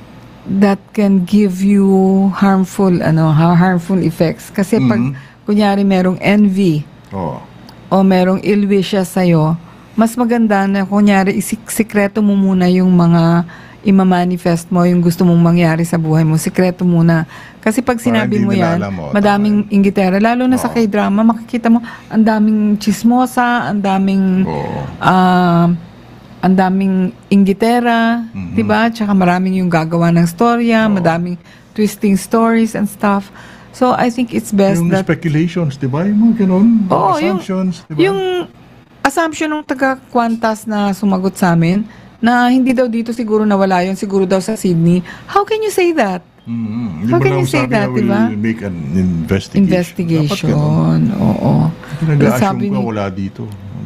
give you harmful effects. Kasi pag kunyari merong envy o merong ill wishes sa'yo, mas maganda na kunyari sikreto mo muna yung mga ima-manifest mo, yung gusto mong mangyari sa buhay mo, sikreto muna. Kasi pag sinabi mo yan, madaming inggitera. Lalo na sa K-drama, makikita mo, ang daming chismosa, ang daming inggitera, diba? Tsaka maraming yung gagawa ng storya, madaming twisting stories and stuff. So, I think it's best yung that... speculations, diba? Yung mga ganun. Assumptions, diba? Yung assumption ng taga-Qantas na sumagot sa amin, na hindi daw dito siguro nawala yun, siguro daw sa Sydney. How can you say that? How can you say that, diba? We'll make an investigation. Investigation, oo. Nag-a-assume ka wala dito.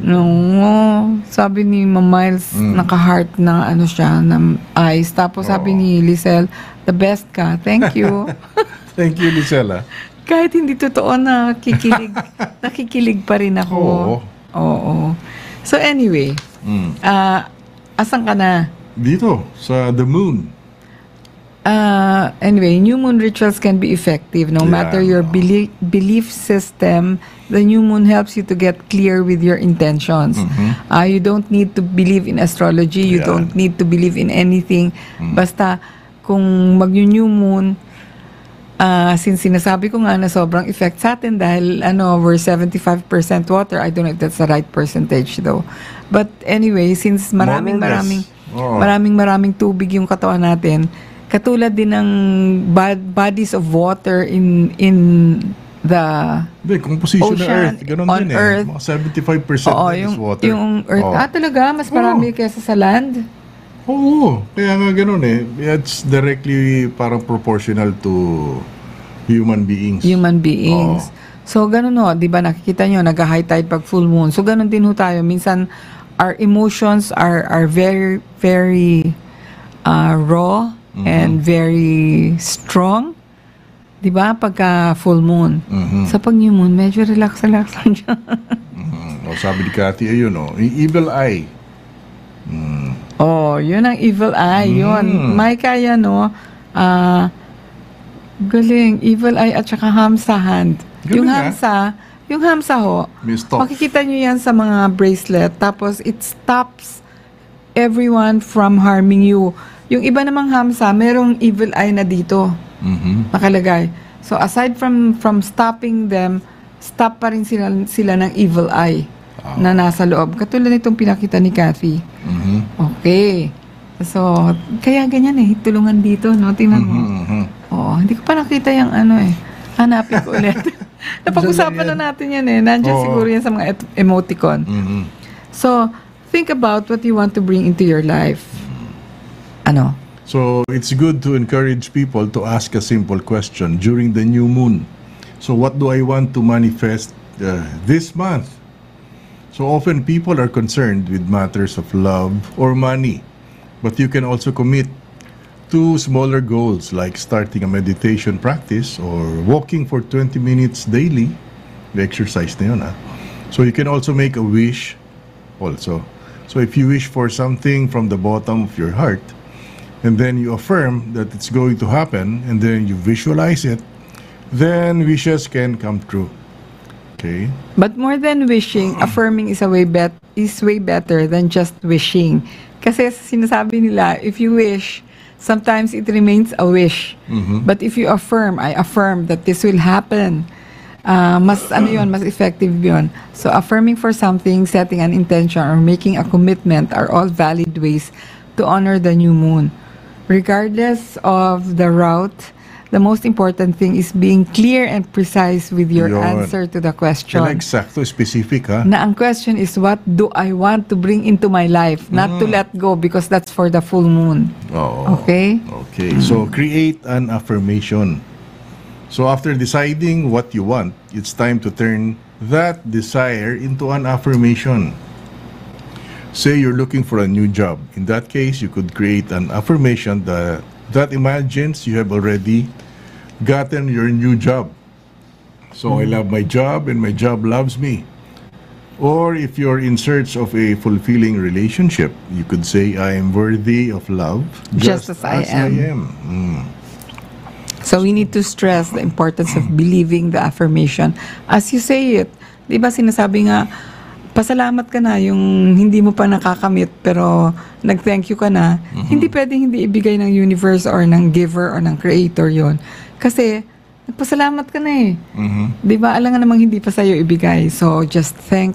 No, sabi ni Ma'am Miles, naka-heart na ano siya, na eyes. Tapos sabi ni Lizelle, the best ka. Thank you. Thank you, Lizelle. Kahit hindi totoo, nakikilig pa rin ako. Oo. So anyway, asan ka na? Dito, sa the moon. Anyway, new moon rituals can be effective no matter your belief system. The new moon helps you to get clear with your intentions. You don't need to believe in astrology. You don't need to believe in anything. Basta kung mag-new moon, since sinasabi ko nga na sobrang effect sa atin dahil we're 75% water. I don't know if that's the right percentage though. But anyway, since maraming tubig yung katawan natin, katulad din ng bodies of water in the composition ocean, ng Earth, ganun on din Earth. Mga 75% is water. Yung Earth, talaga? Mas marami kaysa sa land? Oo, kaya nga ganun It's directly parang proportional to human beings. So, ganun di ba nakikita nyo, nag-high tide pag full moon. So, ganun din tayo. Minsan, our emotions are very, very raw and very strong. Di ba? Pagka full moon. Sa pag new moon, medyo relax lang siya. Sabi ni Cathy, ayun evil eye. Yun ang evil eye. Yun. May kaya, galing. Evil eye at saka hamsa hand. Galing, yung hamsa ho, makikita nyo yan sa mga bracelet. Tapos, it stops everyone from harming you. Yung iba namang hamsa, merong evil eye na dito. Nakalagay. So, aside from stopping them, stop pa rin sila ng evil eye na nasa loob. Katulad nitong pinakita ni Cathy. Okay. So, kaya ganyan tulungan dito, tingnan mo. Hindi ko pa nakita yung hanapin ko ulit. Napag-usapan na natin yan Nandiyan siguro yan sa mga emoticon. So, think about what you want to bring into your life. So, it's good to encourage people to ask a simple question during the new moon. So, what do I want to manifest this month? So, often people are concerned with matters of love or money. But you can also commit to smaller goals like starting a meditation practice or walking for 20 minutes daily. The exercise na yun, So, you can also make a wish also. So, if you wish for something from the bottom of your heart, and then you affirm that it's going to happen, and then you visualize it, then wishes can come true. Okay? But more than wishing, affirming is way better than just wishing. Kasi sinasabi nila, if you wish, sometimes it remains a wish. But if you affirm, I affirm that this will happen. mas effective yun. So, affirming for something, setting an intention, or making a commitment are all valid ways to honor the new moon. Regardless of the route, the most important thing is being clear and precise with your Yun. answer to the question. Kailangan eksakto, specific, ha? Na ang question is, what do I want to bring into my life? Not to let go, because that's for the full moon. Oo. Okay? Okay, so create an affirmation. So after deciding what you want, it's time to turn that desire into an affirmation. Say you're looking for a new job. In that case, you could create an affirmation that imagines you have already gotten your new job. So I love my job and my job loves me. Or if you're in search of a fulfilling relationship, you could say, I am worthy of love Just as I am. So we need to stress the importance of believing the affirmation as you say it. Di ba sinasabi nga, pasalamat ka na yung hindi mo pa nakakamit pero nag-thank you ka na. Hindi pwedeng hindi ibigay ng universe or ng giver or ng creator yon. Kasi nagpasalamat ka na eh. Di ba? Alam nga namang hindi pa sa'yo ibigay. So just thank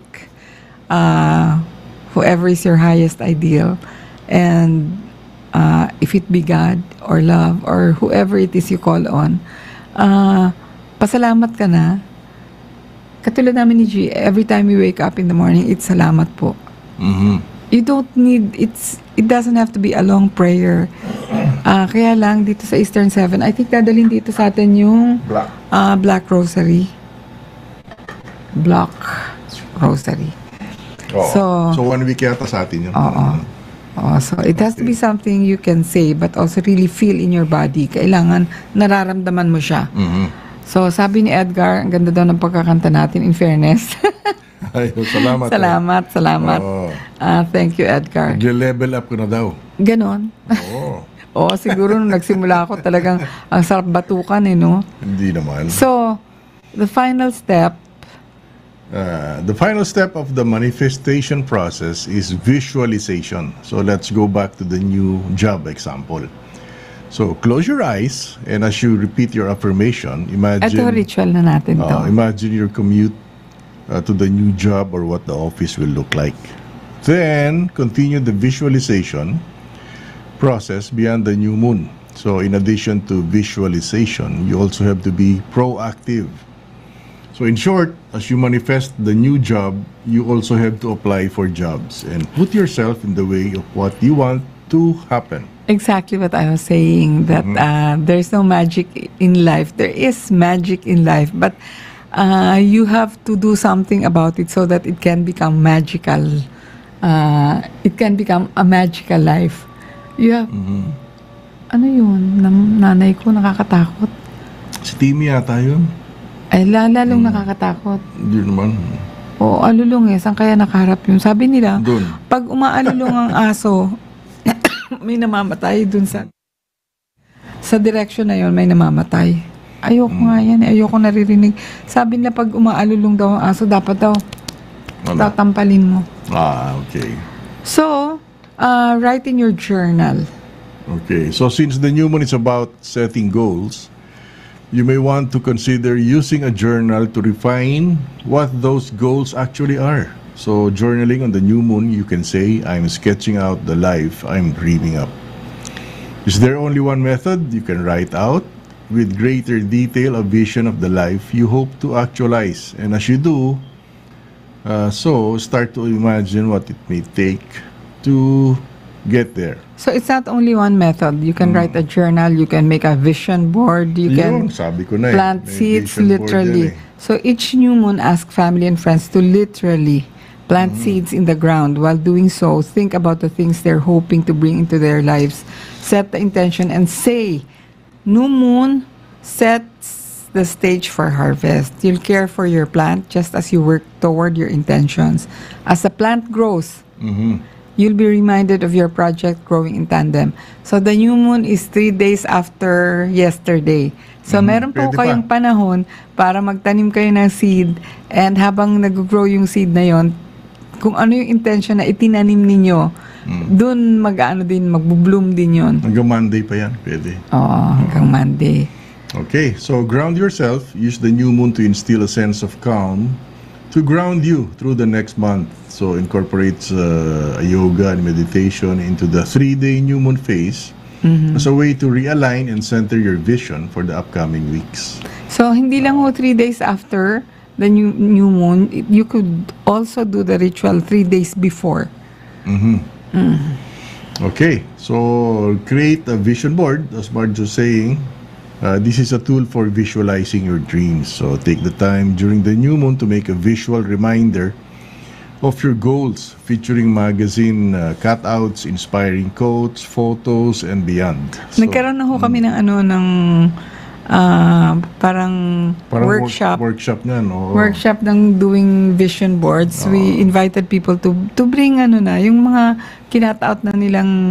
whoever is your highest ideal. And if it be God or love or whoever it is you call on, pasalamat ka na. Katulad namin ni G, every time we wake up in the morning, it's salamat po. You don't need, it doesn't have to be a long prayer. Kaya lang, dito sa Eastern 7, I think dadalhin dito sa atin yung Black Rosary. Black Rosary. So 1 week yata sa atin yun. So it has to be something you can say but also really feel in your body. Kailangan nararamdaman mo siya. So sabi ni Edgar, ang ganda daw ng pagkakanta natin, in fairness. Ay, salamat. Salamat. Thank you, Edgar. Nag-level up ko na daw. Ganon. Oo, siguro nung nagsimula ako talagang ang sarap batukan no? Hindi naman. So, the final step of the manifestation process is visualization. So let's go back to the new job example. So close your eyes and as you repeat your affirmation, imagine ito ritual na natin to. Imagine your commute to the new job or what the office will look like. Then continue the visualization process beyond the new moon. So in addition to visualization, you also have to be proactive. So in short, as you manifest the new job, you also have to apply for jobs and put yourself in the way of what you want to happen. Exactly what I was saying, that there's no magic in life. There is magic in life, but you have to do something about it so that it can become magical. It can become a magical life. You have, ano yun? Nanay ko nakakatakot. Si Timmy yata yun. Ay, lalong nakakatakot. Hindi naman. Oo, alulong eh. Saan kaya nakaharap yun? Sabi nila, Doon. pag umaalulong ang aso, may namamatay dun sa direction na yon, may namamatay. Ayoko nga yan. Ayoko naririnig. Sabi nila pag umaalulong daw ang aso, dapat daw tatampalin mo. Okay. So, write in your journal. Okay. So since the new moon is about setting goals, you may want to consider using a journal to refine what those goals actually are. So journaling on the new moon, you can say, I'm sketching out the life I'm dreaming up. Is there only one method? You can write out with greater detail a vision of the life you hope to actualize. And as you do, so start to imagine what it may take to get there. So it's not only one method. You can write a journal, you can make a vision board, you can sabi ko na plant may seeds vision board literally. yan eh. So each new moon, ask family and friends to literally plant seeds in the ground. While doing so, think about the things they're hoping to bring into their lives. Set the intention and say, new moon sets the stage for harvest. You'll care for your plant just as you work toward your intentions. As the plant grows, you'll be reminded of your project growing in tandem. So the new moon is 3 days after yesterday. So meron po Pwede kayong pa. panahon para magtanim kayo ng seed, and habang nag-grow yung seed na yon, kung ano yung intention na itinanim ninyo, dun mag-ano din, magbo-bloom din yon. Hanggang Monday pa yan, pwede. Oo, hanggang Monday. Okay, so ground yourself. Use the new moon to instill a sense of calm to ground you through the next month. So incorporates a yoga and meditation into the 3-day new moon phase as a way to realign and center your vision for the upcoming weeks. So, hindi lang 3 days after the new moon, you could also do the ritual 3 days before. Okay, so create a vision board, as Marge was saying. This is a tool for visualizing your dreams. So take the time during the new moon to make a visual reminder of your goals, featuring magazine cutouts, inspiring quotes, photos, and beyond. So, Nagkaroon na ho kami ng parang workshop. Workshop nga, no? Workshop ng doing vision boards. We invited people to bring yung mga kinataot na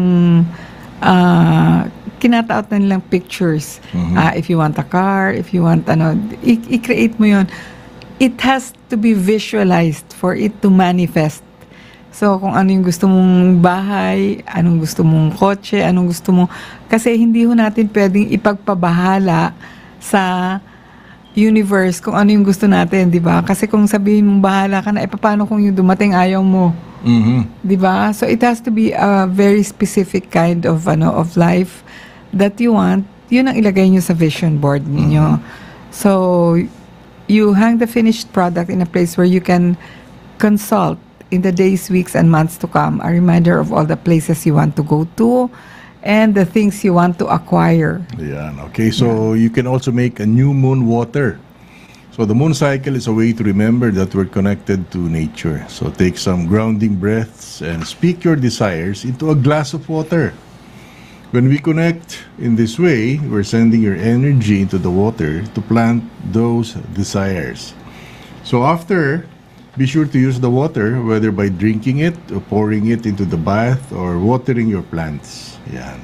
nilang pictures. If you want a car, if you want i-create mo yun. It has to be visualized for it to manifest. So, kung ano yung gusto mong bahay, anong gusto mong kotse, anong gusto mo. Kasi hindi ho natin pwedeng ipagpabahala sa universe kung ano yung gusto natin, di ba? Kasi kung sabihin mong bahala ka na, paano kung yung dumating ayaw mo? Di ba? So, it has to be a very specific kind of life that you want. Yun ang ilagay nyo sa vision board ninyo. So, you hang the finished product in a place where you can consult in the days, weeks, and months to come, a reminder of all the places you want to go to and the things you want to acquire. Yeah, okay. So you can also make a new moon water. So the moon cycle is a way to remember that we're connected to nature. So take some grounding breaths and speak your desires into a glass of water. When we connect in this way, we're sending your energy into the water to plant those desires. So after, be sure to use the water, whether by drinking it, or pouring it into the bath, or watering your plants. Yan.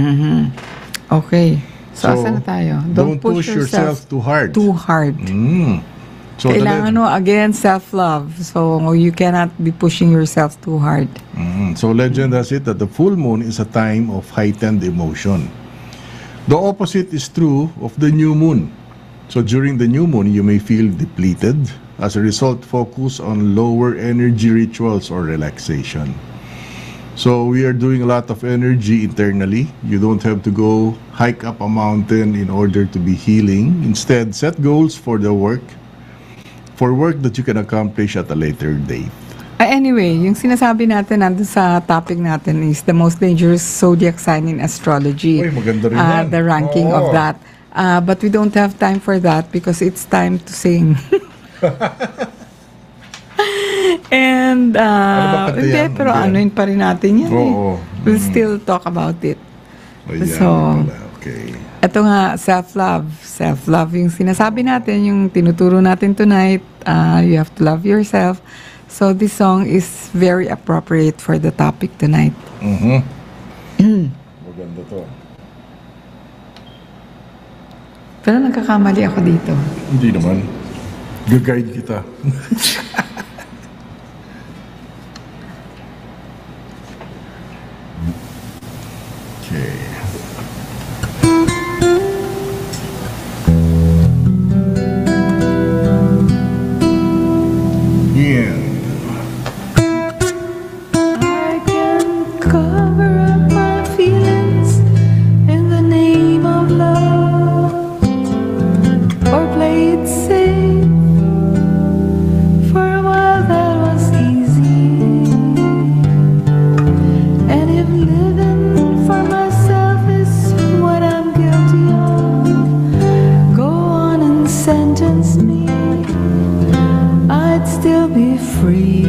Okay. So, asan na tayo? Don't push yourself too hard. Too hard. So Kailangan again, self-love. So, you cannot be pushing yourself too hard. So legend has it that the full moon is a time of heightened emotion. The opposite is true of the new moon. So during the new moon, you may feel depleted. As a result, focus on lower energy rituals or relaxation. So we are doing a lot of energy internally. You don't have to go hike up a mountain in order to be healing. Instead, set goals for work that you can accomplish at a later date. Anyway, yung sinasabi natin nandun sa topic natin is the most dangerous zodiac sign in astrology. Uy, maganda rin yan. The ranking of that. But we don't have time for that because it's time to sing. And, hindi, pero anuin pa rin natin yan. We'll still talk about it. So, okay. Ito nga, self-love. Self-love yung sinasabi natin, yung tinuturo natin tonight. You have to love yourself. So, this song is very appropriate for the topic tonight. Maganda to. Pero nagkakamali ako dito. Hindi naman. Gag-guide kita. Okay. Yeah. I can cover up my feelings in the name of love, or play it safe. For a while that was easy, and if living for myself is what I'm guilty of, go on and sentence me, I'd still be free.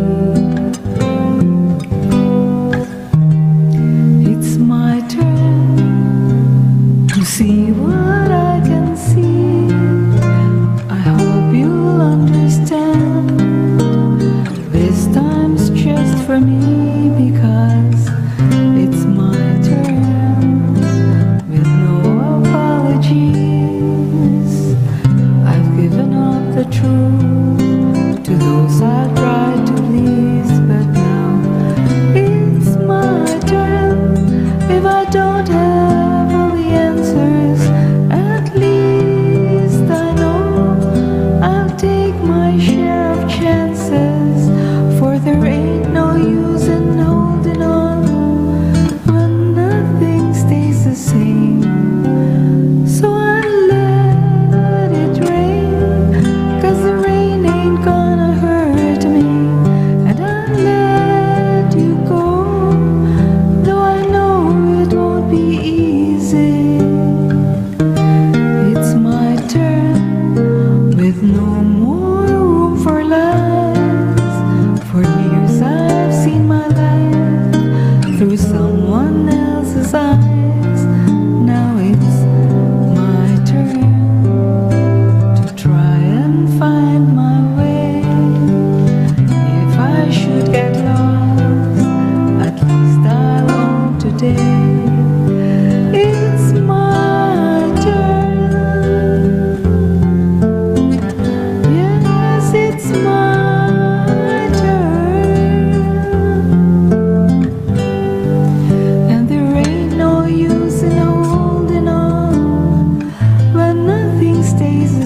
It's my turn to see what I can see. I hope you'll understand. This time's just for me because it's my turn. With no apologies, I've given up the truth to those I tried to please, but now it's my turn. If I don't have all the answers, at least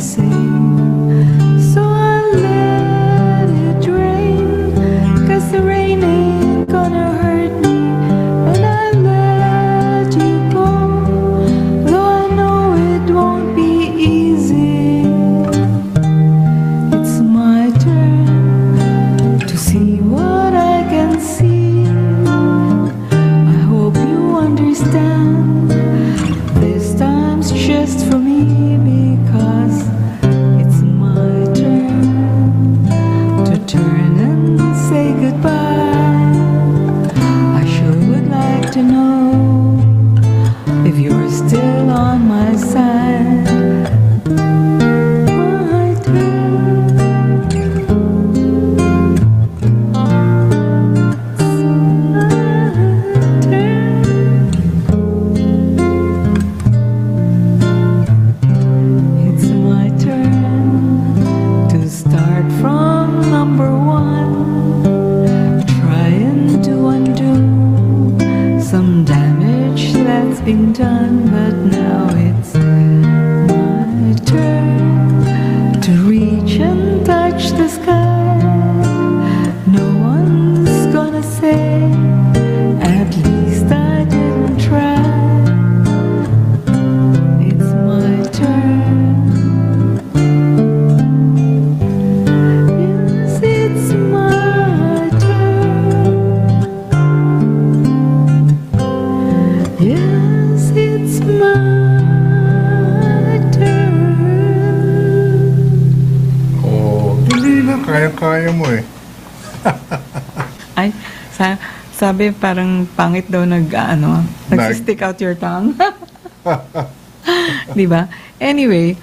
same. So I let it rain, 'cause the rain ain't gonna hurt me. And I let you go, though I know it won't be easy. It's my turn to see what I can see. I hope you understand. This time's just for me, because it's my turn to turn and say goodbye. I sure would like to know if you're still on my side. My turn. It's my turn to start from number one, trying to undo some damage that's been done. But now it's my turn to reach and touch the sky. No one's gonna say, at least I didn't try. It's my turn. Yes, it's my turn. Yes, it's my turn. Oh, hindi na. Kaya-kaya mo eh. Ay, sabi parang pangit daw nag-stick out your tongue. Di ba? Anyway,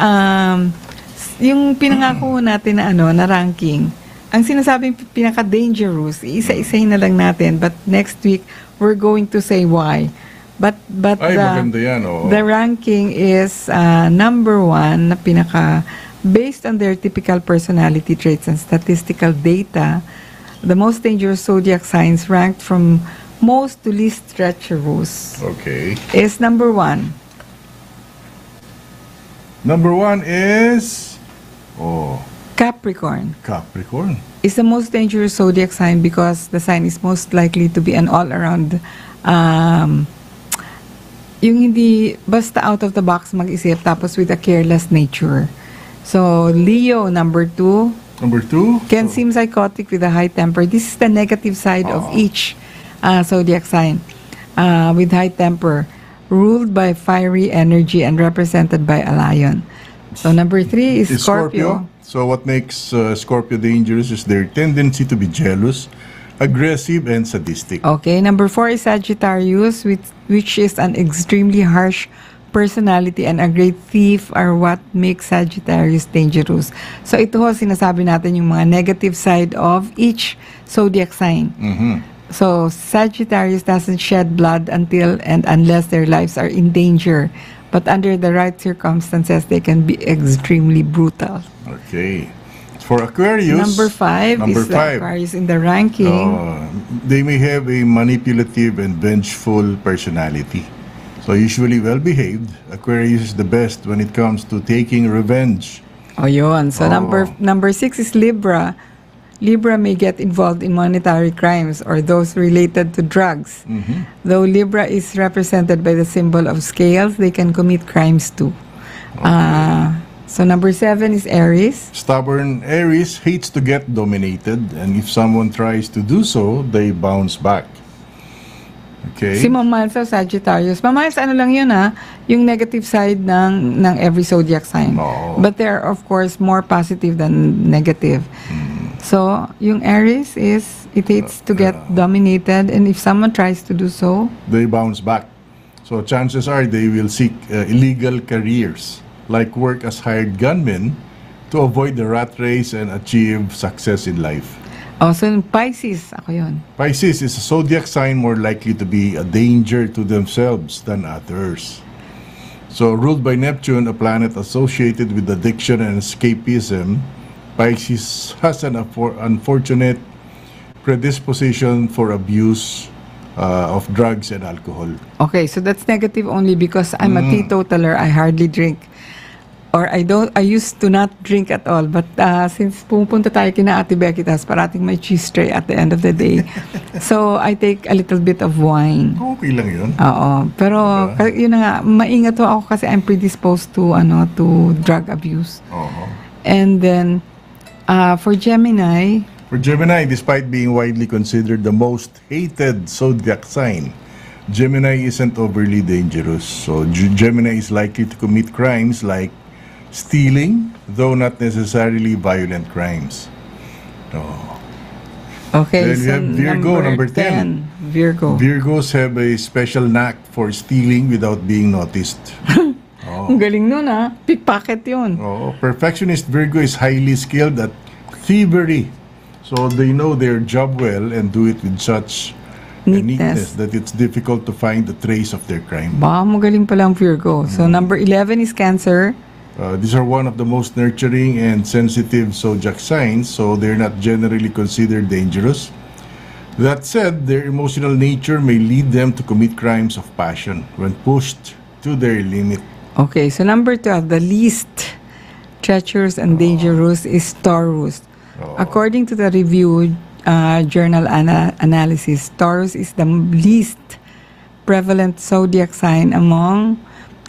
yung pinangako natin na ranking, ang sinasabing pinaka-dangerous, isa-isahin na lang natin, but next week, we're going to say why. But Ay, maganda yan, oo. the ranking is number 1 na based on their typical personality traits and statistical data. The most dangerous zodiac signs ranked from most to least treacherous Okay. is number 1. Number 1 is... Capricorn Capricorn. is the most dangerous zodiac sign because the sign is most likely to be an all-around yung hindi basta out of the box mag-isip tapos with a careless nature. So, Leo, number 2, Number 2? can seem psychotic with a high temper. This is the negative side of each zodiac sign with high temper, ruled by fiery energy and represented by a lion. So number 3 is Scorpio. So what makes Scorpio dangerous is their tendency to be jealous, aggressive, and sadistic. Okay, number 4 is Sagittarius, which is an extremely harsh personality and a great thief are what makes Sagittarius dangerous. So ito ho, sinasabi natin yung mga negative side of each zodiac sign. So Sagittarius doesn't shed blood until and unless their lives are in danger. But under the right circumstances, they can be extremely brutal. Okay. For Aquarius... Number 5 is the Aquarius in the ranking. They may have a manipulative and vengeful personality. So usually well-behaved, Aquarius is the best when it comes to taking revenge. Oh, yun. So number 6 is Libra. Libra may get involved in monetary crimes or those related to drugs. Though Libra is represented by the symbol of scales, they can commit crimes too. So number 7 is Aries. Stubborn Aries hates to get dominated, and if someone tries to do so, they bounce back. Okay. Si Ma'am Miles sa Sagittarius. Ma'am Miles, ano lang yun yung negative side ng every zodiac sign. But they are of course more positive than negative. So, yung Aries is, it hates to get dominated, and if someone tries to do so, they bounce back. So chances are they will seek illegal careers, like work as hired gunmen, to avoid the rat race and achieve success in life. Oh, so Pisces, ako yun. Pisces is a zodiac sign more likely to be a danger to themselves than others. So, ruled by Neptune, a planet associated with addiction and escapism, Pisces has an unfortunate predisposition for abuse of drugs and alcohol. Okay, so that's negative only because I'm a teetotaler. I hardly drink. or I used to not drink at all, but since pupunta tayo kina Ate Becky, tas parating may cheese tray at the end of the day, so I take a little bit of wine. Okay lang yun. Oo. Pero, yun na nga, maingat ho ako kasi I'm predisposed to, to drug abuse. Oo. And then, for Gemini, Despite being widely considered the most hated zodiac sign, Gemini isn't overly dangerous. So, Gemini is likely to commit crimes like stealing, though not necessarily violent crimes. okay, Then we have Virgo, number 10. Virgo. Virgos have a special knack for stealing without being noticed. Ang galing nun pickpocket yun. Perfectionist Virgo is highly skilled at thievery. So they know their job well and do it with such neatness that it's difficult to find the trace of their crime. Magaling pala ang Virgo. So number 11 is Cancer. These are one of the most nurturing and sensitive zodiac signs, so they're not generally considered dangerous. That said, their emotional nature may lead them to commit crimes of passion when pushed to their limit. Okay, so number 12, the least treacherous and dangerous is Taurus. According to the review journal analysis, Taurus is the least prevalent zodiac sign among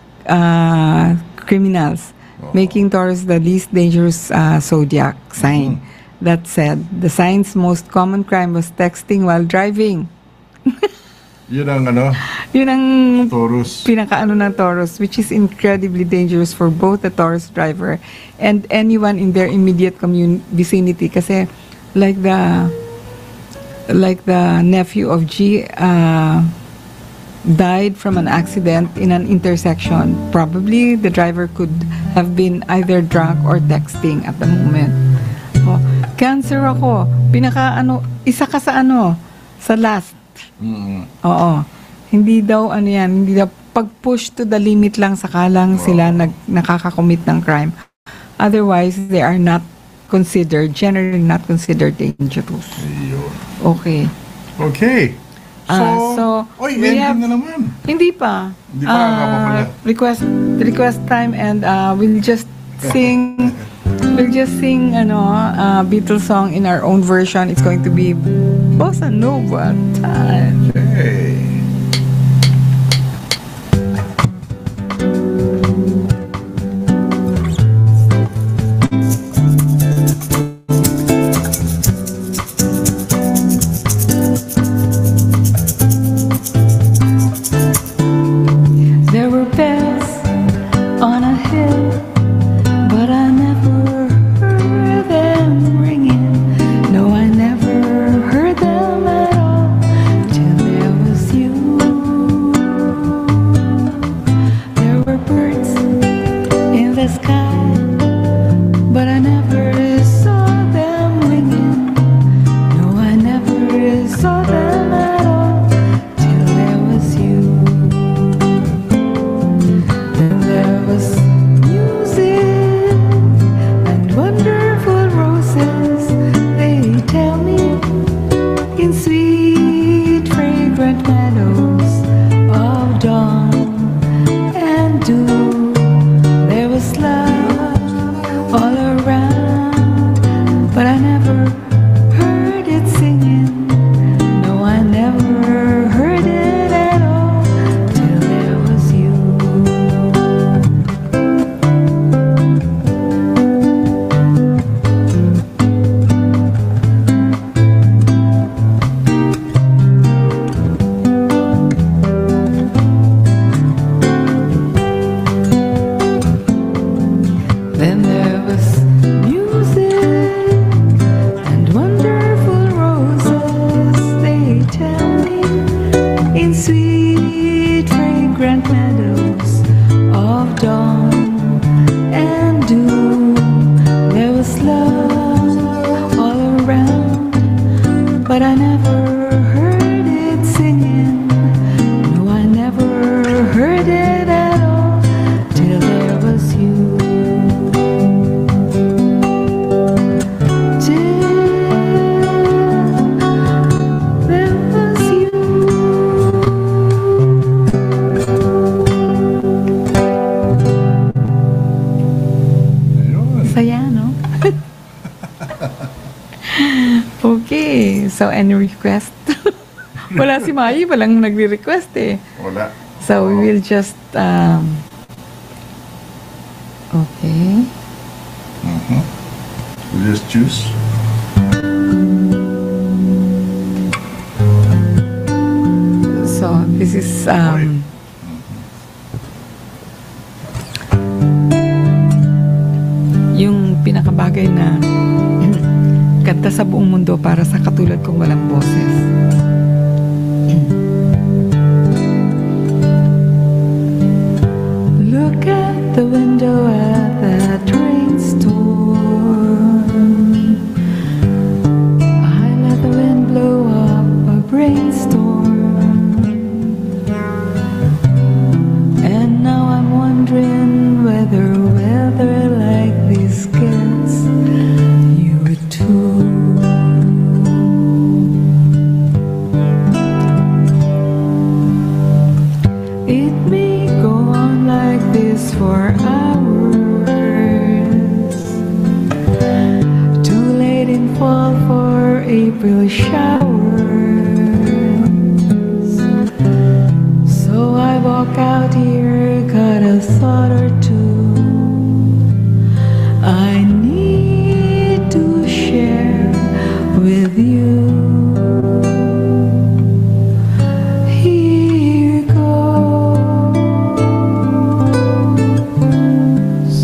criminals, making Taurus the least dangerous zodiac sign. That said, the sign's most common crime was texting while driving. Yun ang Yun ang Taurus. pinaka-ano ng Taurus, which is incredibly dangerous for both the Taurus driver and anyone in their immediate vicinity. Kasi like the nephew of G died from an accident in an intersection. Probably the driver could have been either drunk or texting at the moment. Cancer ako. Isa ka sa sa last. Oo. Hindi daw hindi daw pag-push to the limit lang sakalang sila nakaka-commit ng crime. Otherwise, they are generally not considered dangerous. Okay. Okay. So we have, ending na naman. Hindi pa. Hindi pa, Request time, and we'll just sing Beatles song in our own version. It's going to be Bossa Nova time. Hey. There were bells on a hill, but I never heard them ringing. No, I never heard them at all till there was you. There were birds in the sky, but I never saw them winging. No, I never saw them at all till there was you. Then there was music and wonderful roses, they tell me, in sweet fragrant meadows of dawn and dew. There was love all around, but I never heard it singing. No, I never heard it at all till there was you. Then there was music and wonderful roses, they tell me, in sweet fragrant meadows of dawn and dew. There was love all around, but I never heard it singing. No, I never heard it at all till there was you. saya, no? Okay, so any request? Wala si Mai, walang nagre-request eh. Wala. So we will just, okay. We'll just choose. So this is, yung pinakabagay na kanta sa buong mundo para sa katulad kong walang boses. Look at the window at that rainstorm. I let the wind blow up a brainstorm. And now I'm wondering whether weather like this gets you too. It may go on like this for hours. Too late in fall for April showers. So I walk out here, got a thought or two I need to share with you. Here goes.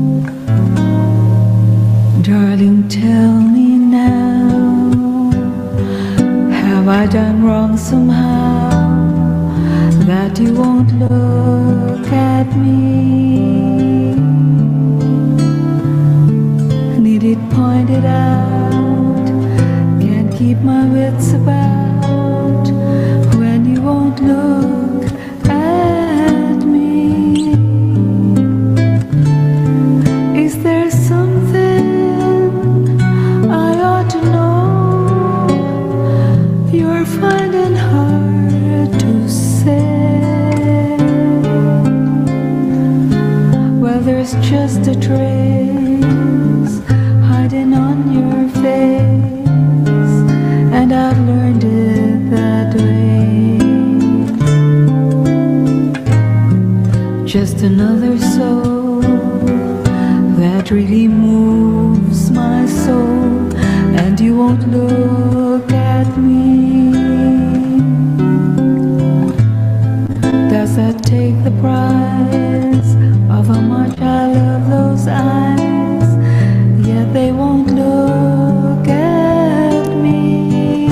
Darling, tell me now, have I done wrong somehow that you won't look at me? Need it pointed out, can't keep my wits about when you won't look at me. Is there something I ought to know you're finding hard to say? Well, there's just a trace hiding on your face, and I've learned it that way. Just another soul that really moves my soul, and you won't look at me. Does that take the price of how much I love those eyes? Yet they won't look at me.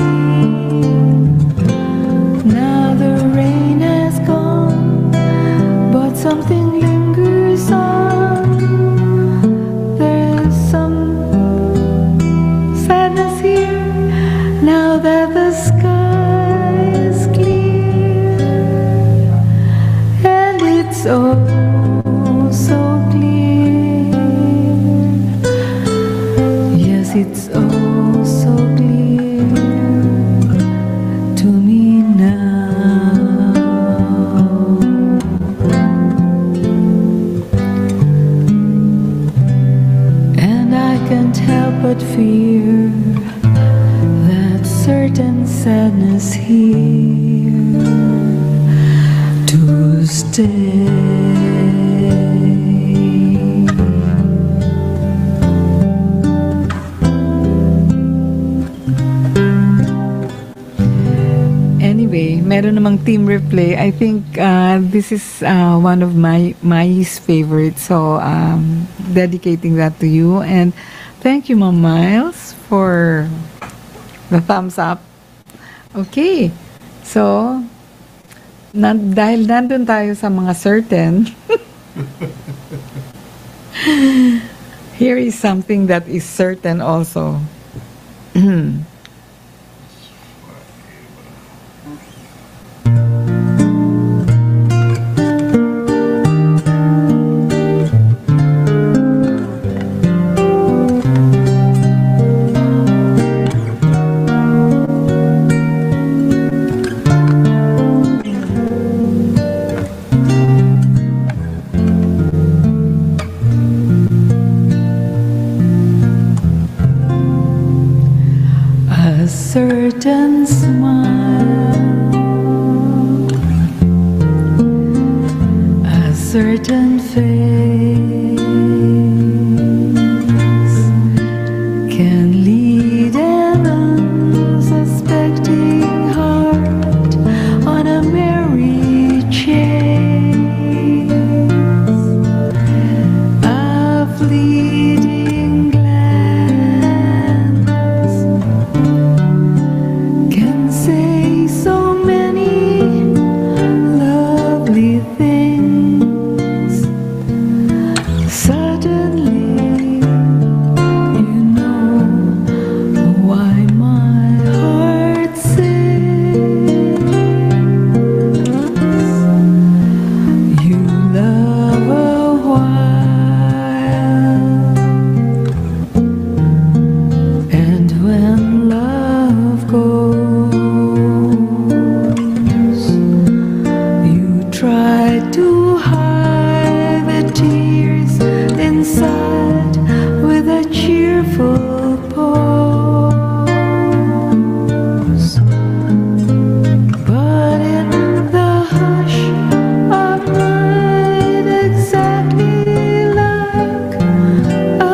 Now the rain has gone, but something lingers on. There's some sadness here now that the sky is clear, and it's oh so clear. Yes, it's oh so clear to me now. And I can't help but fear that certain sadness here to stay. Anyway, meron namang team replay. I think this is one of Mai's favorites. So, dedicating that to you. And thank you, Ma'am Miles, for the thumbs up. Okay. So, dahil nandun tayo sa mga certain, here is something that is certain also. certain smile, a certain face can lead an unsuspecting heart on a merry chase. A fleeting glance can say so many lovely things. Suddenly, you know why my heart sings. You love a while, and when love goes, you try to hide the tears inside with a cheerful pose. But in the hush of night, exactly like a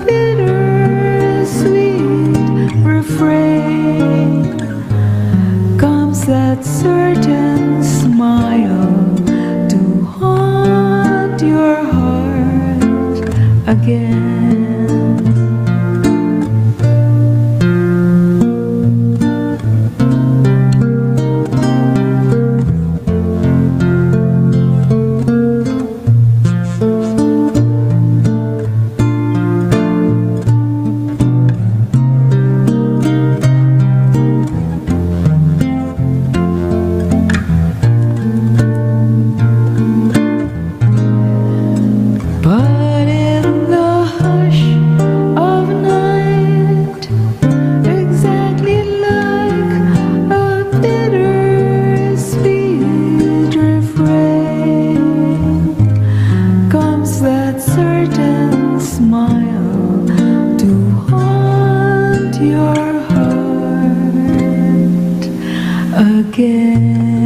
bittersweet refrain, comes that certain smile to haunt your heart again. But in the hush of night, exactly like a bittersweet refrain, comes that certain smile to haunt your heart again.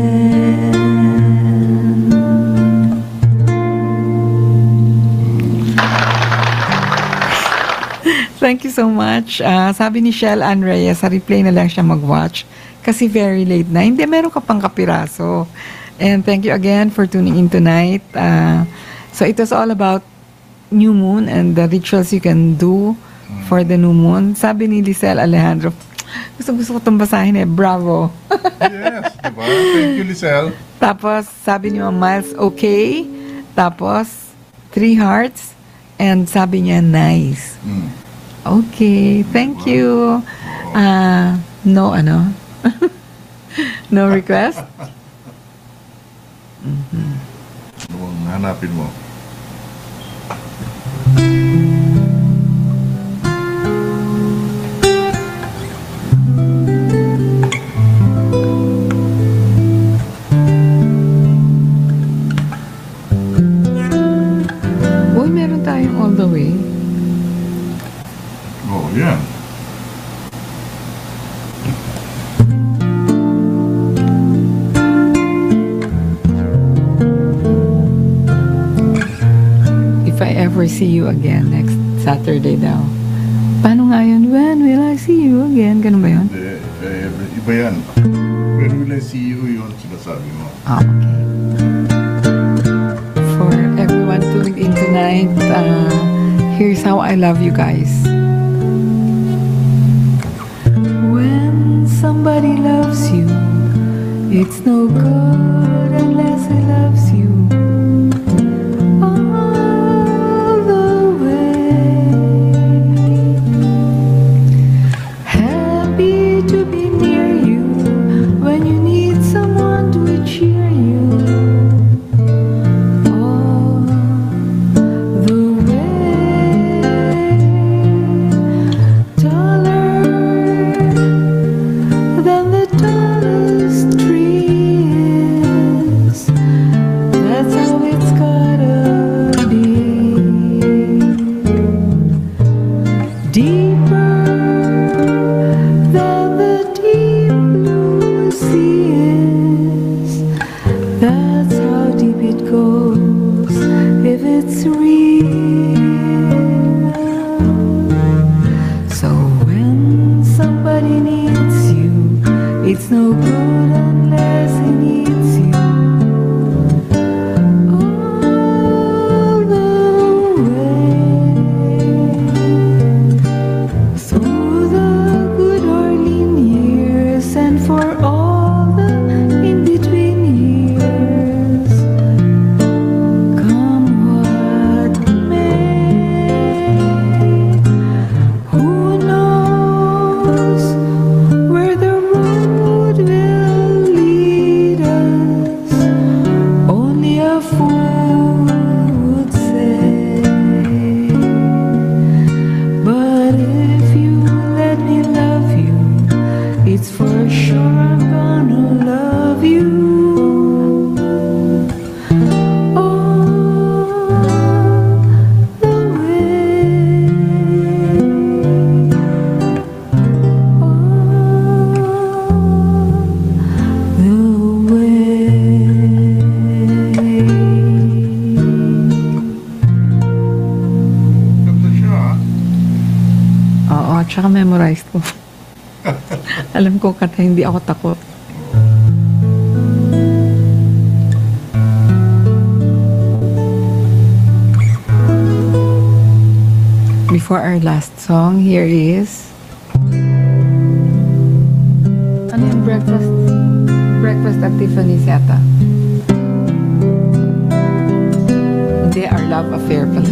Thank you so much. Sabi ni Shell Ann Reyes, sa replay na lang siya mag-watch kasi very late na. Hindi, meron ka pang kapiraso. And thank you again for tuning in tonight. So it was all about new moon and the rituals you can do for the new moon. Sabi ni Lisel Alejandro, gusto ko itong basahin eh. Bravo. Yes, diba? Thank you, Lisel. Tapos, sabi ni Ma'am Miles, okay. Tapos, 3 hearts. And sabi niya, nice. Okay, thank you. No, ano? No request? Ano bang hanapin mo? Uy, meron tayong all the way. Oh, yeah. If I ever see you again next Saturday daw. Paano nga yun? When will I see you again? Ganun ba yun? Iba yan. When will I see you, yun sinasabi mo. Okay. For everyone tuned in tonight, here's how I love you guys. When somebody loves you, it's no good unless he loves you all the way. Happy to be near you when you need someone to cheer you all the way. Taller than the tallest tree is. That's how it's gotta be. Deeper than the deepest It's no good unless he needs you all the way. Through the good or lean years and for all the in-between years, come what may. Who knows where the road will lead us? Only a fool would say. But if you let me love you, it's for sure I'm gonna love you all the way. Ganda siya, ah. Oo, tsaka memorized ko. Alam ko kata, hindi ako takot. Before our last song, here is... Ano yung breakfast? Breakfast at Tiffany's yata. Hindi, Our Love Affair pala.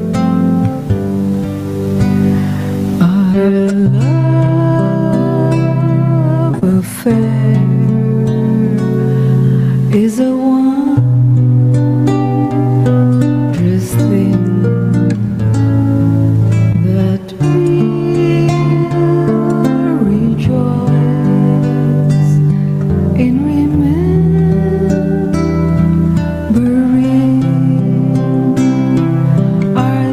Our love affair is a wondrous thing that we'll rejoice in remembering. Our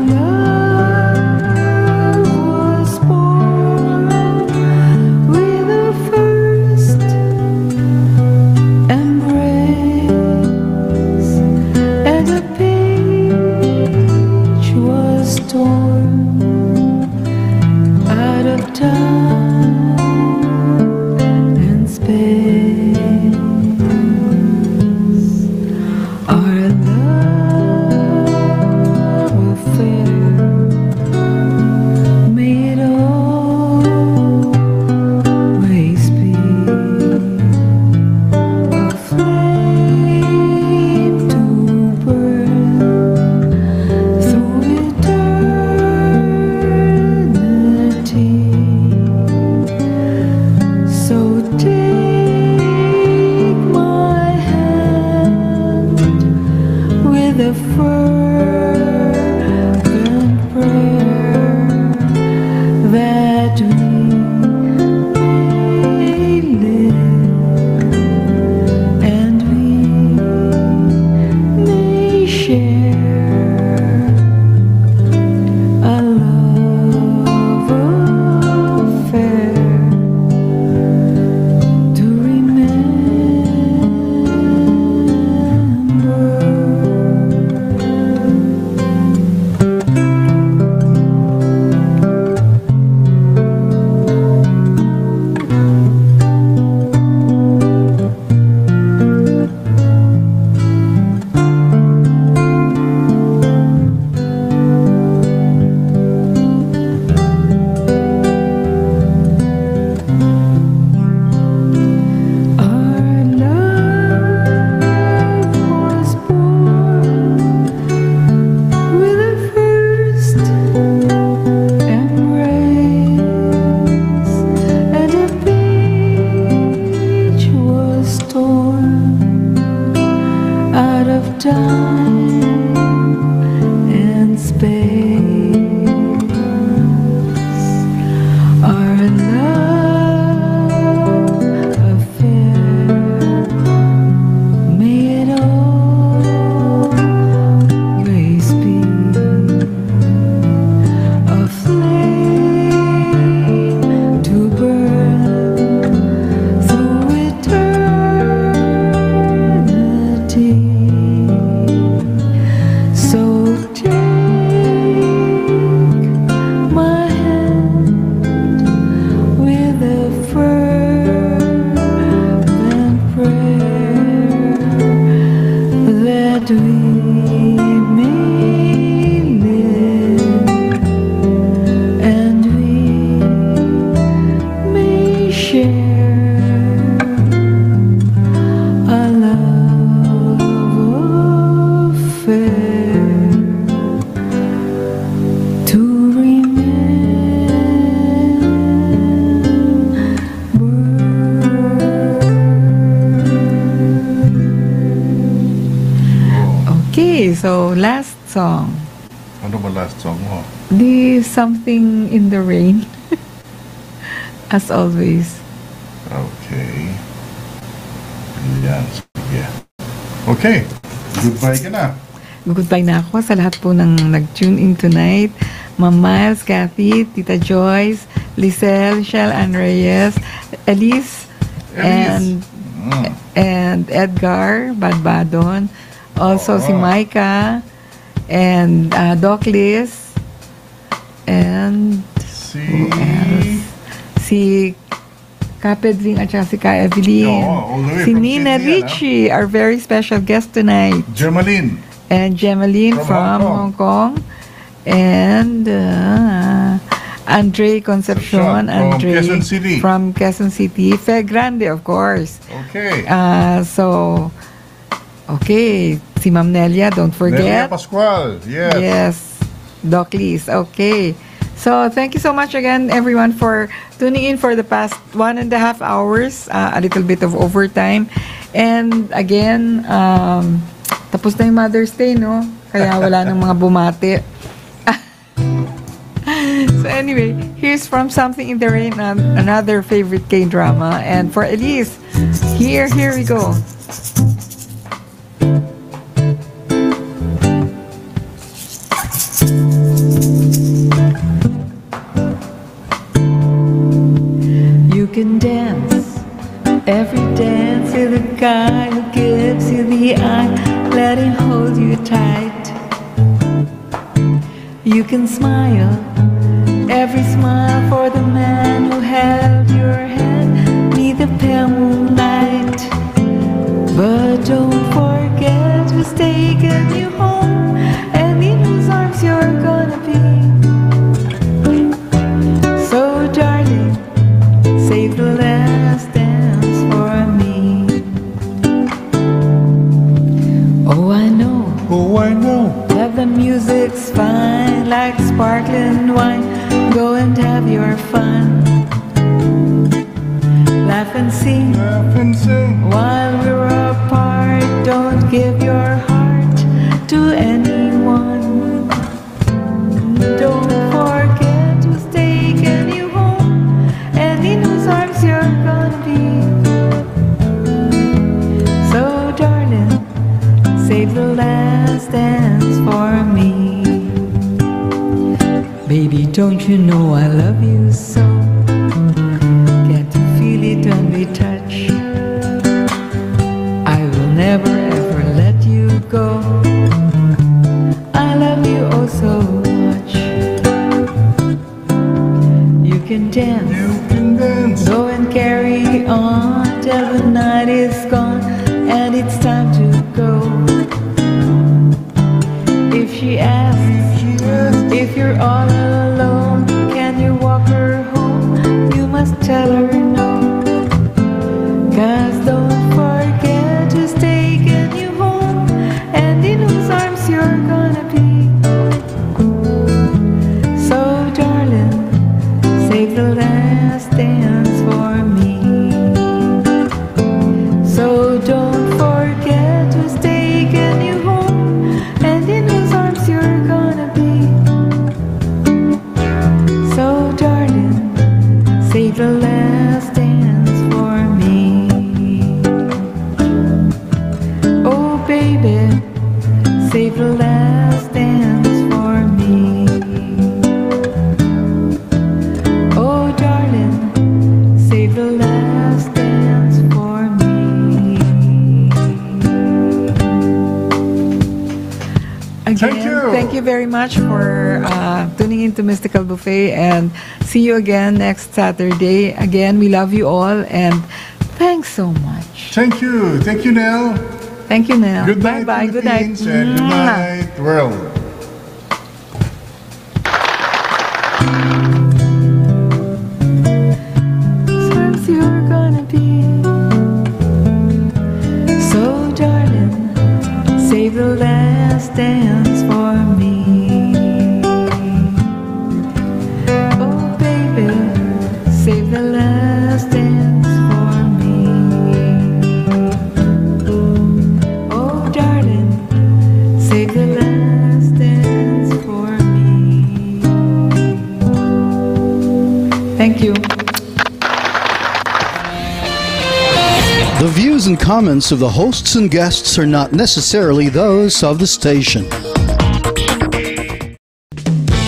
love was born with the first embrace, and the page was torn out of time and space. Our love affair may it always be a flame to burn through eternity. So, last song. Ano ba last song mo? The Something in the Rain. As always. Okay. Yan, sige. Okay. Goodbye ka na. Goodbye na ako sa lahat po ng nag-tune in tonight. Ma'am Miles, Kathy, Tita Joyce, Lisel, Shell Ann Reyes, Elise, and Edgar Badbadon. Also si Micah, and Doc Liz, and who else? Si Kapedring at saka si Ka Evelyn. all the way Si from Nina Sydney, Ricci, our very special guest tonight. Jermaline. And Gemaline From from Hong Kong. And Andre Concepcion. From Andre Quezon City. From Quezon City. Fe Grande, of course. Okay. Okay. Si Ma'am Nelia, don't Nelia forget. Pascual. Yes. Yes. Doc Liz. Okay. So, thank you so much again, everyone, for tuning in for the past 1.5 hours. A little bit of overtime. And again, tapos na yung Mother's Day, no? Kaya wala nang mga bumati. So anyway, here's from Something in the Rain, another favorite K-drama. And for Elise, here we go. You can dance, every dance with a guy who gives you the eye, let him hold you tight. You can smile, every smile for the man who held your hand neath the pale moonlight. But don't forget who's taken you home and in whose arms you're gonna be. So darling, save the last dance for me. Oh, I know. Oh, I know. That the music's fine, like sparkling wine. Go and have your fun. Laugh and sing Laugh and sing. while we're apart. Don't give your heart to anyone. Don't forget who's taken you home and in whose arms you're gonna be. So darling, save the last dance for me. Baby, don't you know I love you so? Can't you feel it when we touch? I will never ever let you go. I love you oh so much. You can dance, You can dance. go and carry on till the night is gone and it's time to go. If she asks if you're all alone, can you walk her home? You must tell her no. 'Cause don't forget who's taken you home and in whose arms you're gonna be. So darling, save the last dance for me. So don't forget who's taken you home and in whose arms you're gonna be. So darling, save the last dance for me. Oh baby, save the last dance for me. Oh darling, save the last dance for me. Again, thank you very much for tuning into Mystical Buffet, and see you again next Saturday. Again, we love you all, and thanks so much. Thank you. Thank you, Nell. Thank you, Nell. Good night, Bye-bye. Good night. Philippines, and good Mwah. night, world. Arms you're gonna be. So darling, save the last dance for me. Oh baby, save the last dance for me. Oh darling, save the last and comments of the hosts and guests are not necessarily those of the station.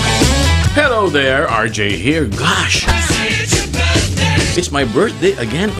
Hello there, RJ here. Gosh, it's my birthday again.